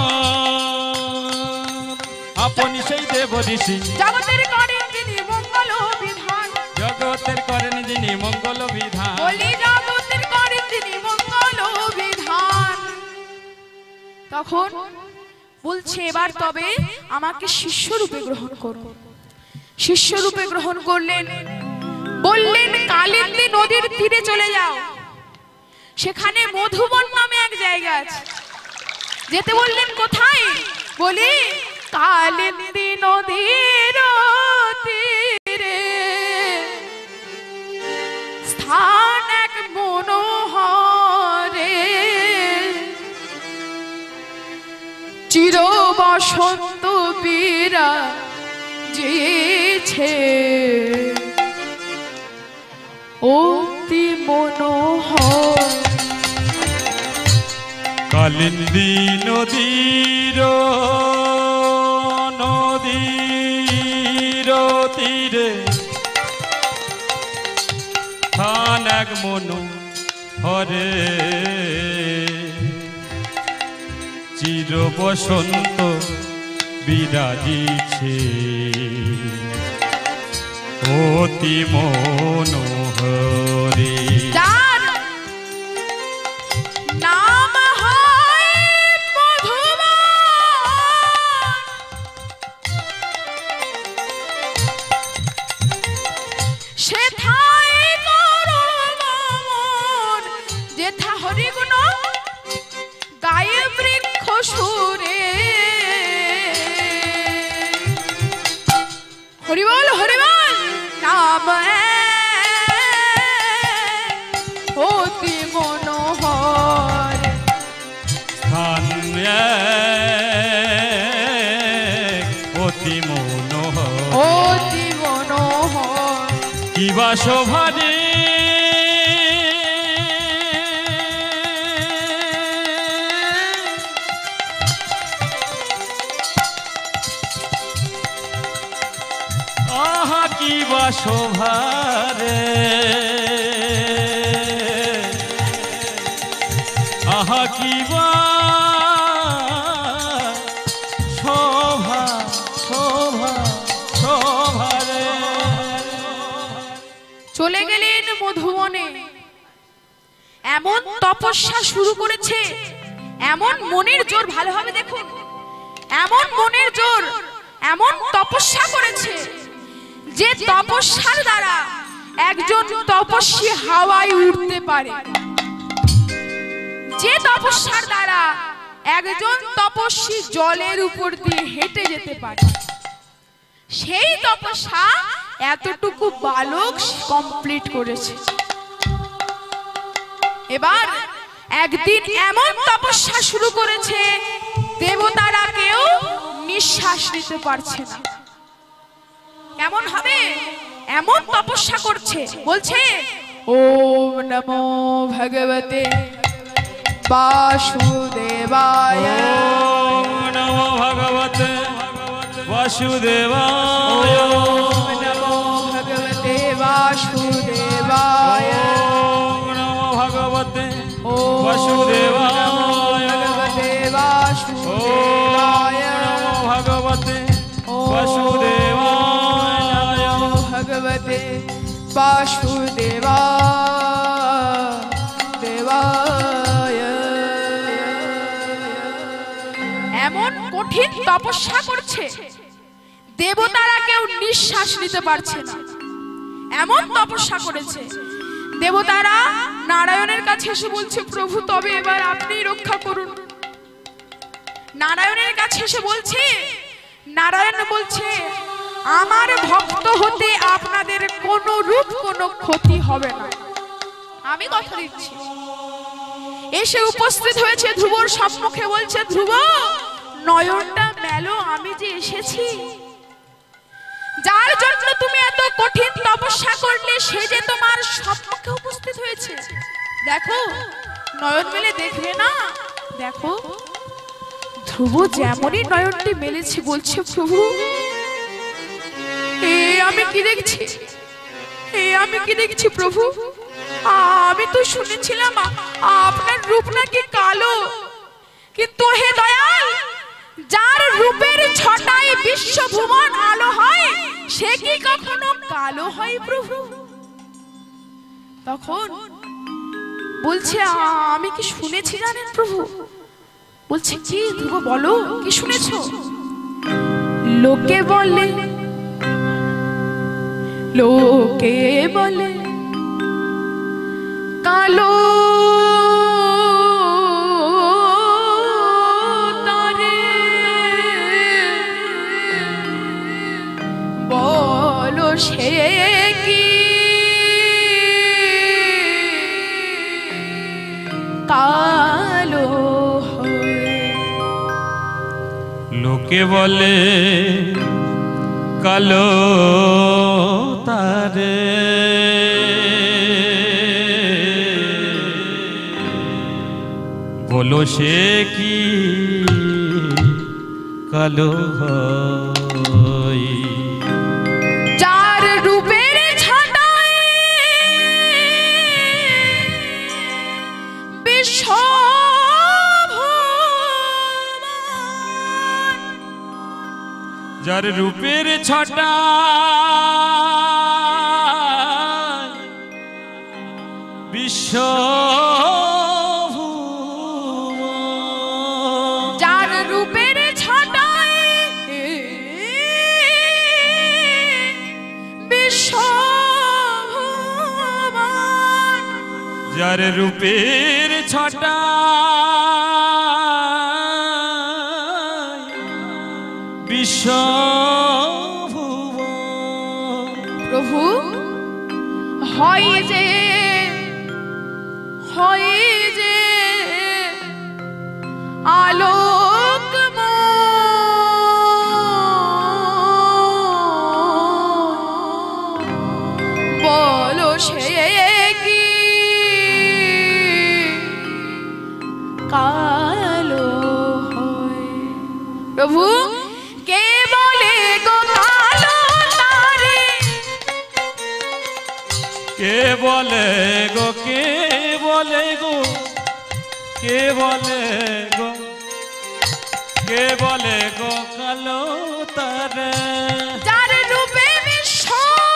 আপনি সেই দেব ঋষি, জগতের করেন যিনি মঙ্গল বিধান, জগতের করেন যিনি মঙ্গল বিধান, বলি জগতের করেন যিনি মঙ্গল বিধান। তখন বলছে এবার তবে আমাকে শিষ্য রূপে গ্রহণ করুন। শিষ্য রূপে গ্রহণ করলেন, বললেন কালিন্দী নদীর তীরে চলে যাও, সেখানে মধুবন নামে এক জায়গা আছে, যেতে বললেন কোথায়? বলি কালিন্দী নদীর তীরে বসন্ত বিরাজিছে অতি মনোহর। কালিন্দী নদীর তীরে স্থান এক মনোহরে চির বসন্ত বিরাজিছে অতি মনোহরে। যার নাম হয় মধুবন, সেথায় করুণ মন, যেথা হরিগুণ গায়ে বৃক্ষ সুরে। হরিবল হরিবল নাম অতি মনোহর। স্থান অতি মনোহর, অতি মনোহর। কিবা শোভারে আহা কিবা শোভারে, আহা কিবা শোভা শোভা শোভারে। চলে গেলেন মধুবনে। এমন তপস্যা শুরু করেছে, এমন মনের জোর, ভালোভাবে দেখুন, এমন মনের জোর, এমন তপস্যা করেছে যে তপস্যার দ্বারা একজন তপস্বী হাওয়ায় উঠতে পারে, যে তপস্যার দ্বারা একজন তপস্বী জলের উপর দিয়ে হেঁটে যেতে পারে। সেই তপস্যা এতটুকু বালক কমপ্লিট করেছে। এবার একদিন এমন তপস্যা শুরু করেছে, দেবতারা কেউ নিঃশ্বাস নিতে পারছে না। কেমন হবে? এমন তপস্যা করছে, বলছে ওম নমো ভগবতে বাসুদেবায়, ওম নমো ভগবতে বাসুদেবায়, ওম নমো ভগবতে বাসুদেবায়, ওম নমো ভগবতে ওম বাসুদেবায়, নমো ভগবতে বাসুদেবায়, ওম নমো ভগবতে ওম বাসুদেবায়, নমো ভগবতে বাসুদেবায়। এমন কঠিন তপস্যা করছে, দেবতারা কেউ নিঃশ্বাস নিতে পারছে না। এমন তপস্যা করেছে, দেবতারা নারায়ণের কাছে এসে বলছে প্রভু তবে এবার আপনি রক্ষা করুন। নারায়ণের কাছে এসে বলছে, নারায়ণ বলছে আমার ভক্ত হতে আপনাদের কোনো রূপ কোনো ক্ষতি হবে না, আমি কথা দিচ্ছি। এসে উপস্থিত হয়েছে ধ্রুবর সম্মুখে, বলছে ধ্রুব নয়নটা মেলো, আমি যে এসেছি, যার জন্য তুমি এত কঠিন তপস্যা করলে সে যে তোমার সম্মুখে উপস্থিত হয়েছে। দেখো নয়ন মেলে দেখবে না, দেখো। ধ্রুব যেমনই নয়নটি মেলেছে বলছে প্রভু আমি কি দেখছি, আমি কি দেখছি প্রভু? আমি তো শুনেছিলাম আপনার রূপ নাকি কালো, কিন্তু হে দয়াল, যার রূপের ছটায় বিশ্বভুবন আলো হয় সে কি কখনো কালো হয় প্রভু? তখন বলছে আমি কি শুনেছি জানেন প্রভু? বলছে কি ধ্রুব বলো কি শুনেছো? লোকে বলে, লোকে বলে কালো তারে, বলো সে কি কালো হয়? লোকে বলে কালো তারে, বলো সে কি কালো হয়? যার রূপের ছাটায় বিশ্ব যার রূপের ছটা বিশ্ব, যার রূপের ছাটায় বিশ্ব, যার রূপের ছটা বিশ্ব, প্রভু হয় যে আলোকময়, বলো সে কি কালো হয়? প্রভু কে বলে গো কালো তারে? কে বলে গো, কে বলে গো, কে বলে গো, কে বলে গো কালো তারে? যার রূপে বিশ্ব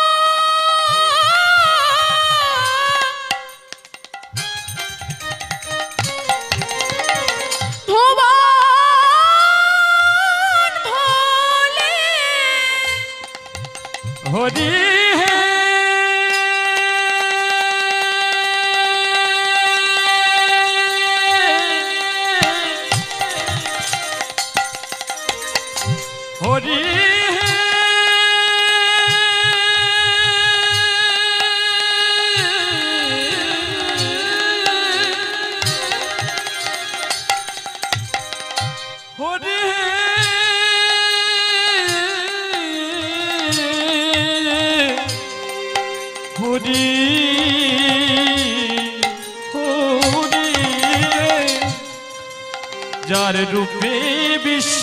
ভুবন ভোলে, হরি হে হরি হে হরি হরি হরি, যার রূপে বিশ্ব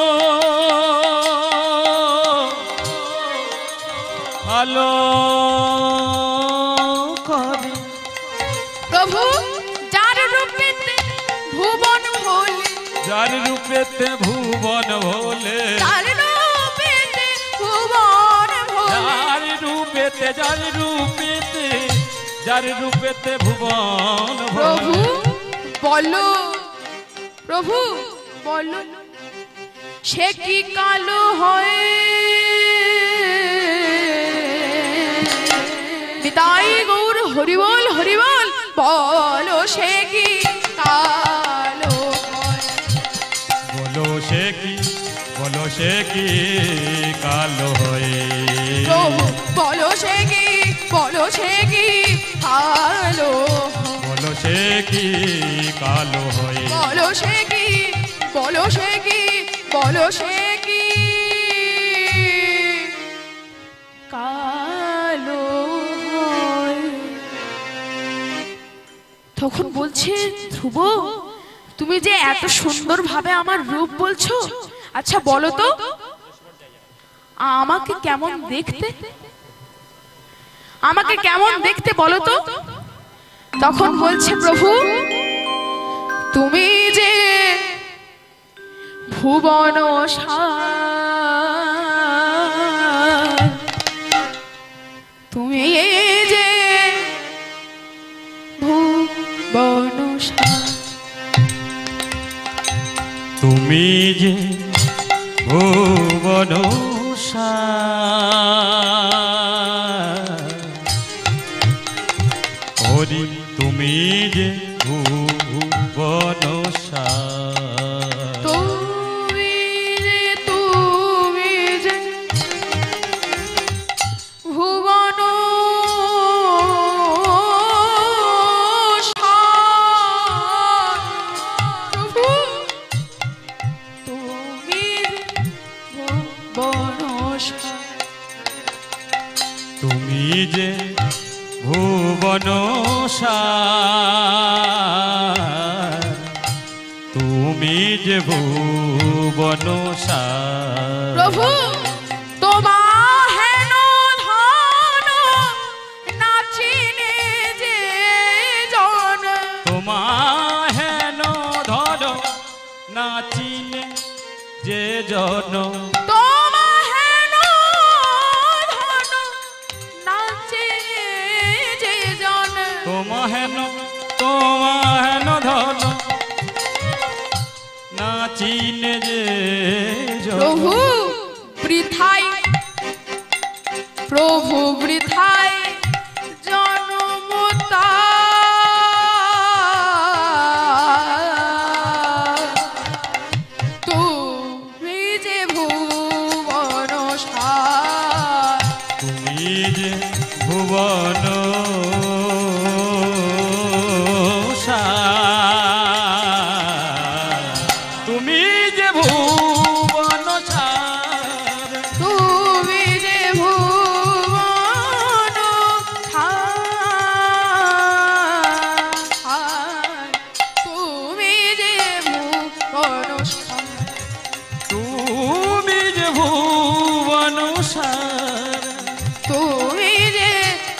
আলো করে। প্রভু যার রূপেতে ভুবন ভোলে, যার রূপেতে ভুবন ভোলে, যার রূপেতে ভুবন ভোলে, যার রূপেতে, যার রূপেতে, যার রূপেতে ভুবন প্রভু ভোলে। বলো, প্রভু বলো সে কি কালো হয়? নিতাই গৌর হরিবল হরিবল, বলো সে কি কালো হয়? বলো সে কি, বলো সে কি কালো হয়ে? প্রভু বলো সে কি, বলো সে কি কালো হয়? বলো সে কি কালো হয়ে? বলো সে কি, বলো সে কি, বলো সে কি কালো হয়? তখন বলছে ধ্রুব, তুমি যে এত সুন্দর ভাবে আমার রূপ বলছো, আচ্ছা বলো তো আমাকে কেমন দেখতে, আমাকে কেমন দেখতে বলো তো? তখন বলছে প্রভু, তুমি যে ভুবন সার, তুমি যে ভুবন সার, তুমি যে ভুবন সার, হরি তুমি যে ভুবন সার, তুমি যে ভুবন সার, প্রভু তুমি যে ভুবন সার, তুমি যে ভুবন সার। প্রভু তোমার হেন ধন নাচিনে যে জন, তোমার হেন ধর নাচিনে যে জন, তোমার হেন ধন নাচে যে জন, তোমার হেন ধর নাচিনে যে জন। প্রভু বৃথাই, প্রভু বৃথাই জনমতা, তুমি যে ভুবন সার, তুমি যে ভুবন সার, তুমি যে ভুবন সার, তুমি যে ভুবন সার, তুমি যে ভুবন সার, তুমি যে ভুবন সার, তুমি যে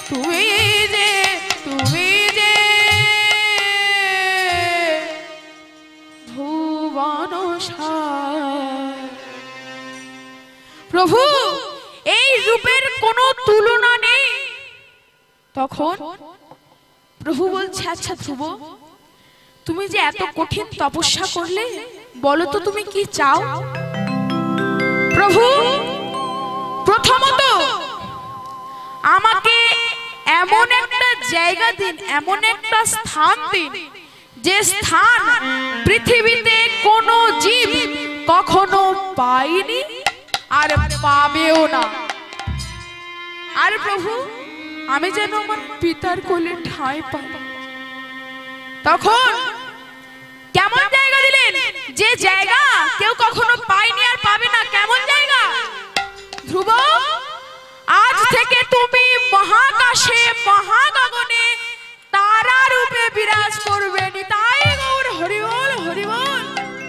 ভুবন সার। প্রভু এই রূপের কোনো তুলনা নেই। তখন প্রভু বলছে, আচ্ছা ধ্রুব, তুমি যে এত কঠিন তপস্যা করলে, বলো তো তুমি কি চাও? প্রভু প্রথমত আমাকে এমন একটা জায়গা দিন, এমন একটা স্থান দিন, যে স্থান পৃথিবীতে কোনো জীব কখনো পায়নি আর পাবেও না। আর প্রভু আমি যেন আমার পিতার কোলে ঠাঁই পাই। তখন কেমন জায়গা দিলেন? যে জায়গা কেউ কখনো পায়নি আর পাবে না। কেমন জায়গা? ধ্রুব, আজ থেকে তুমি মহাকাশে মহাগগনে তারা রূপে বিরাজ করবে। নিতাই গৌর হরিবল হরিবল।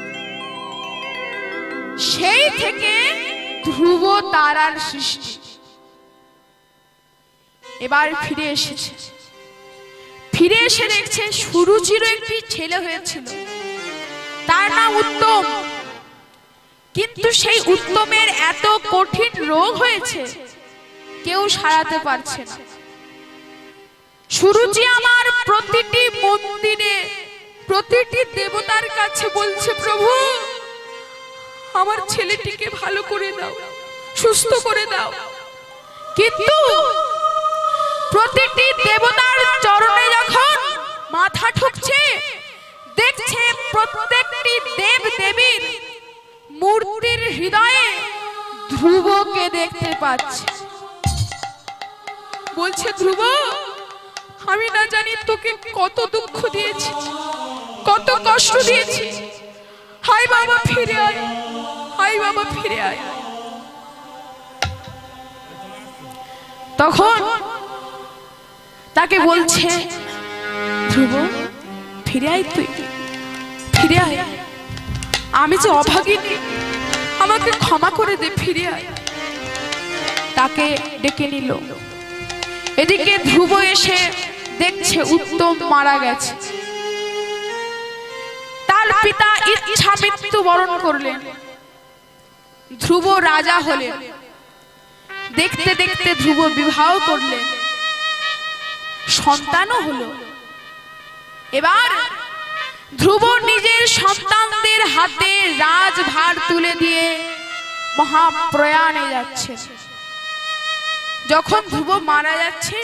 সেই থেকে ধ্রুব তারার সৃষ্টি। এবার ফিরে এসেছে, ফিরে এসে দেখছে সুরুচির একটি ছেলে হয়েছিল, তার নাম উত্তম। কিন্তু সেই উত্তমের এত কঠিন রোগ হয়েছে, কেউ সারাতে পারছে না। সুরুচি আমার প্রতিটি মন্দিরে, প্রতিটি দেবতার কাছে বলছে, প্রভু আমার ছেলেটিকে ভালো করে দাও, সুস্থ করে দাও। কিন্তু প্রতিটি দেবতার চরণে যখন মাথা ঠুকছে, দেখছে প্রত্যেকটি দেব দেবীর মূর্তির হৃদয়ে ধ্রুবকে দেখতে পাচ্ছে। বলছে, ধ্রুব আমি না জানি তোকে কত দুঃখ দিয়েছি, কত কষ্ট দিয়েছি। হায় বাবা ফিরে আয়, হায় বাবা ফিরে আয়। তখন তাকে বলছে, ধ্রুব ফিরে আয়, তুই ফিরে আয়, আমি যে অভাগিনী, আমাকে ক্ষমা করে দে, ফিরে আয়। তাকে ডেকে নিল। এদিকে ধ্রুব এসে দেখছে উত্তম মারা গেছে। তার পিতা ইচ্ছা মৃত্যু বরণ করলেন, ধ্রুব রাজা হলেন। দেখতে দেখতে ধ্রুব বিবাহ করলেন, সন্তানও হলো। এবার ধ্রুব নিজের সন্তানদের হাতে রাজভার তুলে দিয়ে মহাপ্রয়াণে যাচ্ছে। যখন ধ্রুব মারা যাচ্ছে,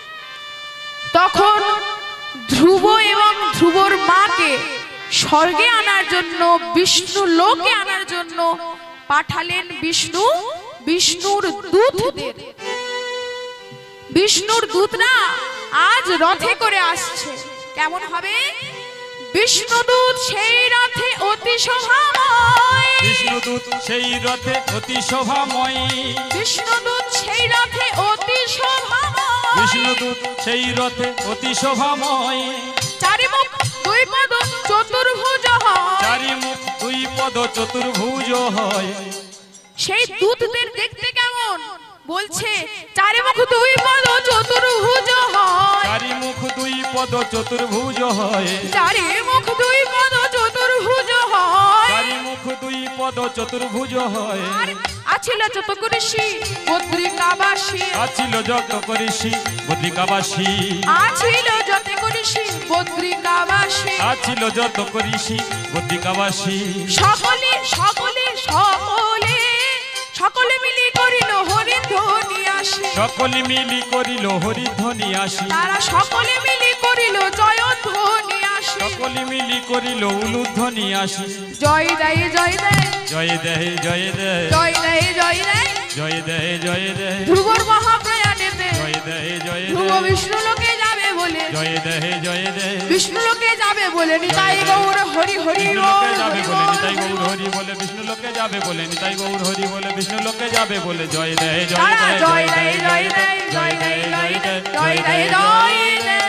তখন ধ্রুব এবং ধ্রুবর মাকে স্বর্গে আনার জন্য, বিষ্ণু লোকে আনার জন্য পাঠালেন বিষ্ণু, বিষ্ণুর দূতদের। বিষ্ণুর দূতরা আজ রথে করে আসছে। কেমন হবে? বিষ্ণুদূত সেই রথে অতি শোভাময়, বিষ্ণুদূত সেই রথে অতি শোভাময়, বিষ্ণুদূত সেই রথে অতি শোভাময়। বিষ্ণুদূত সেই রথে অতি শোভাময়। চারি মুখ দুই পদ চতুর্ভুজ হয়, চারি মুখ দুই পদ চতুর্ভুজ হয়। সেই দূতদের দেখতে কেমন বলছে? চারি মুখ দুই পদ চতুর্ভুজ হয়, চারি মুখ দুই পদ চতুর্ভুজ হয়। চারি মুখ দুই পদ চতুর্ভুজ হয়। চারি মুখ দুই পদ চতুর্ভুজ হয়। আর আছিল যত করিসি বদ্রিকাবাসী, আছিল যত করিসি বদ্রিকাবাসী। আছিল যত করিসি বদ্রিকাবাসী, আছিল যত করিসি বদ্রিকাবাসী। সকলে সকলে সকলে সকলে মিলি করিল হরিধ্বনি আসি, সকলে মিলি করিল হরিধ্বনি আসি। তারা সকলে মিলি করিল জয়ধ্বনি আসি। সকলে মিলি করিল উলুধ্বনি আসি। জয় দেয় জয় দেয় জয় দেয় জয় দেয় জয় দেয় জয় দেয় জয় দেয় জয় দেয় ধ্রুবর মহাপ্রয়াণেতে জয় দেয় জয় ধ্রুব দেয় বিষ্ণু লোকে যাবে বলে, জয় দেয় জয় দেয় বিষ্ণু লোকে যাবে বলে নিতাই গৌর হরি হরি বিষ্ণু বল, লোকে যাবে হরি বলে বল, নিতাই হরি গৌর বল। হরি বলে বিষ্ণু লোকে যাবে বলে নিতাই গৌর হরি বলে বিষ্ণু লোকে যাবে বলে জয় দেয় জয় তারা দেয় জয় দেয় জয় দেয় জয় দেয় জয় দেয় জয় দেয় জয় দেয়।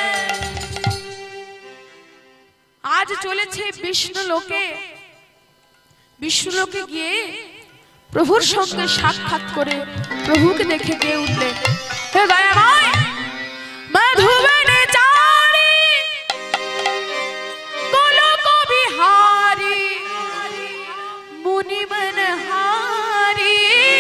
আজ চলেছে বিষ্ণু লোকে, বিষ্ণু লোকে গিয়ে প্রভুর সঙ্গে সাক্ষাৎ করে প্রভুকে দেখে গিয়ে উঠলেন, হে দয়াময় মধুবনে চারি গোলক বিহারি মুনিমন হারি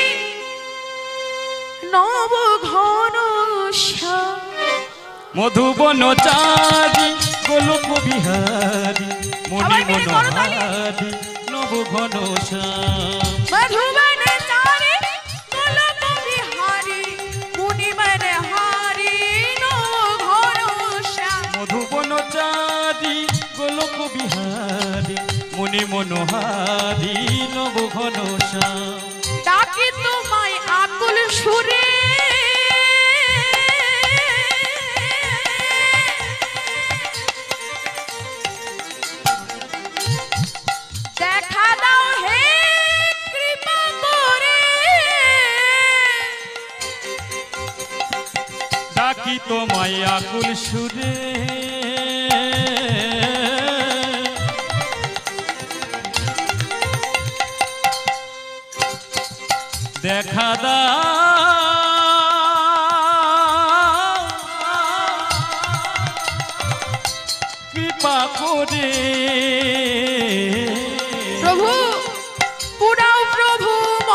নব ঘন শ্যাম। মধুবন চারি গোলক বিহারি মনি মনোহারি নব ঘন শ্যাম। মধুবনে চারি গোলক বিহারি মুনিমন হারি নব ঘন শ্যাম। মধুবন চারি গোলক বিহারি মনি মনোহারি নব ঘন শ্যাম। ডাকি তোমায় আকুল সুরে দেখা দাও হে কৃপা করে, ডাকি তোমায় আকুল সুরে দেখা দাও কৃপা করে। প্রভু পুরাও প্রভু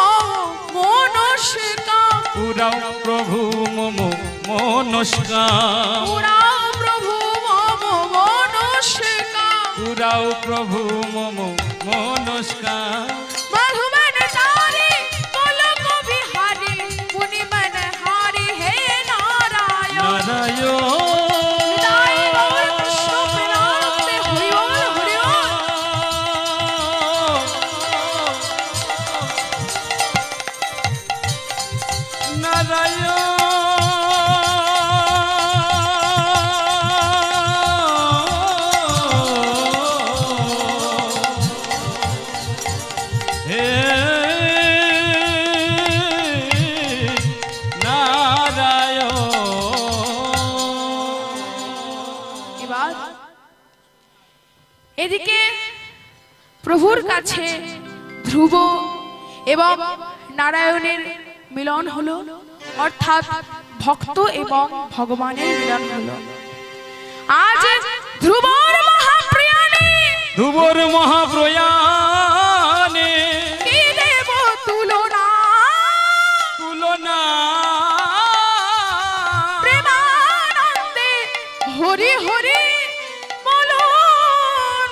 মনস্কাম, পুরাও প্রভু মম মনস্কাম। পুরাও প্রভু মনস্কাম। পুরাও প্রভু মম মনস্কাম। মধুবন চারি গোলক বিহারি মুনিমন হারি হে নারায়ণ। নারায়ণ জয় গৌর কৃষ্ণ প্রেমানন্দে হরি বল হরি বল। এবার এদিকে প্রভুর কাছে ধ্রুব এবং নারায়ণের মিলন হলো, অর্থাৎ ভক্ত এবং ভগবানের মিলন হলো। আজ ধ্রুবর মহাপ্রিয়ানে ধ্রুবর মহাপ্রয়াণে কি দেব তুলনা, তুলনা প্রেমানন্দে হরি হরি বলুন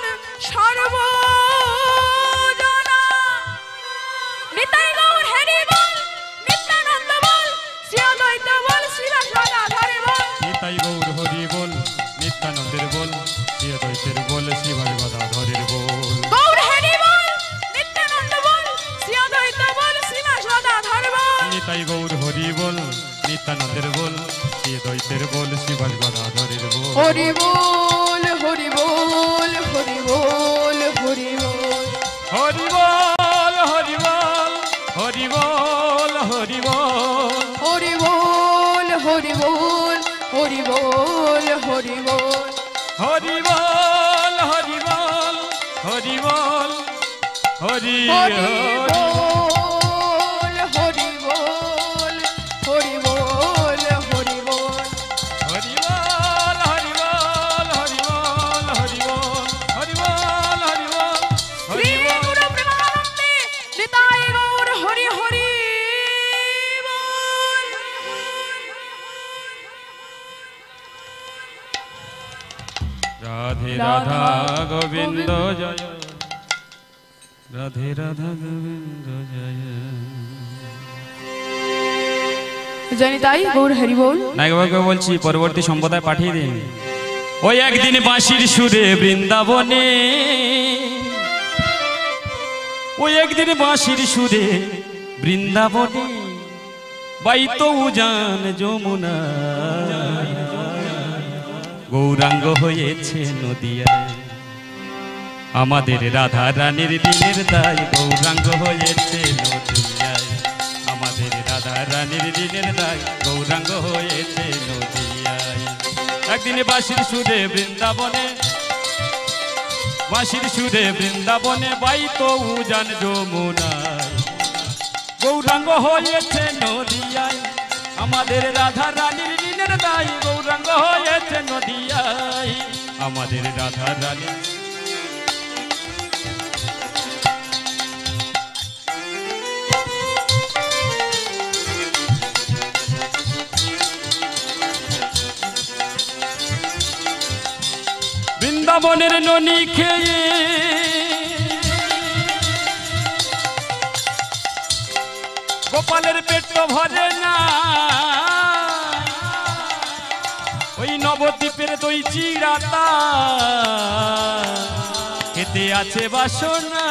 সর্বজনা। নিতাই গৌর হরি বল, নিত্যানন্দ বল, শ্রী অদ্বৈত বল, শ্রীবাস গদাধর বল। নিতাই গৌর হরি বল, নিত্যানন্দের বল, শ্রী অদ্বৈতের বল, শ্রীবাস গদাধরের বল। গৌর হরি বল, নিত্যানন্দ বল, শ্রী অদ্বৈত বল, শ্রীবাস গদাধর বল। নিতাই গৌর হরি বল, নিত্যানন্দের বল, শ্রী অদ্বৈতের বল, শ্রীবাস গদাধরের বল। হরি বল হরি বল হরি বল হরি বল। হরি বল হরি বল হরি বল হরি বল হরি বল হরি বল হরি বল হরি বল হরি বল হরি বল হরি বল হরি হরি হরি বল হরি বল হরি বল হরি বল হরি বল হরি বল হরি বল হরি বল হরি বল হরি বল শ্রী গুরু প্রেমানন্দে নিতাই গৌর হরি হরি বল। রাধে রাধা গোবিন্দ জয় রাধে রাধা গোবিন্দ জয় জানি তাই গৌর হরি বল। নায়কবাবুকে বলছি পরবর্তী সম্প্রদায় পাঠিয়ে দিন। ওই একদিন বাঁশির সুরে বৃন্দাবনে, ওই একদিন বাঁশির সুরে বৃন্দাবনে, বাইতো উজান যমুনা, গৌরাঙ্গ হয়েছে নদিয়ায়, আমাদের রাধা রানীর দিনের দায় গৌরাঙ্গ হয়েছে নদিয়ায়, আমাদের রাধা রানীর দিনের দায় গৌরাঙ্গ হয়েছে নদিয়ায়। একদিন বাঁশির সুরে বৃন্দাবনে, বাঁশির সুরে বৃন্দাবনে, বাইতো উজান যমুনায়, গৌরাঙ্গ হয়েছে নদিয়ায়, আমাদের রাধা রানীর দিনের দায় গৌরাঙ্গ হয়েছে নদিয়ায়, আমাদের রাধা রানী। বৃন্দাবনের ননি খেয়ে গোপালের পেট ভরে না, ওই নবদ্বীপের দই চিড়াতা খেতে আছে বাসনা।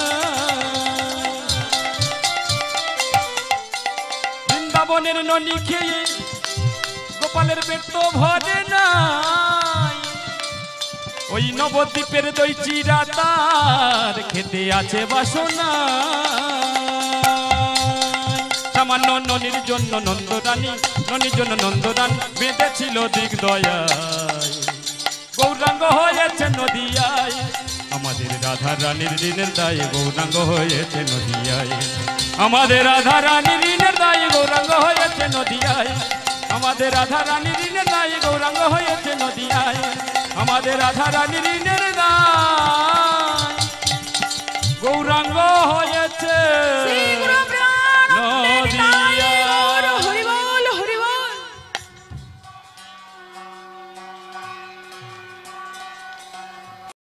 বৃন্দাবনের ননি খেয়ে গোপালের পেট ভরে না, ওই নবদ্বীপের দই চিড়াতার খেতে আছে বাসনা। সামান্য ননির জন্য নন্দরানী, ননির জন্য নন্দরান বেঁধেছিল দিগদয়ায়, গৌরাঙ্গ হয়েছে নদিয়ায়, আমাদের রাধা রানীর দিনের দায়ে গৌরাঙ্গ হয়েছে নদিয়ায়, আমাদের রাধা রানীর দিনের দায়ে গৌরাঙ্গ হয়েছে নদিয়ায়, আমাদের রাধা রানীর দিনের দায়ে গৌরাঙ্গ হয়েছে নদিয়ায়, আমাদের রাধা রানীর দিনের দায় গৌরাঙ্গ হয়েছে। শ্রী গুরু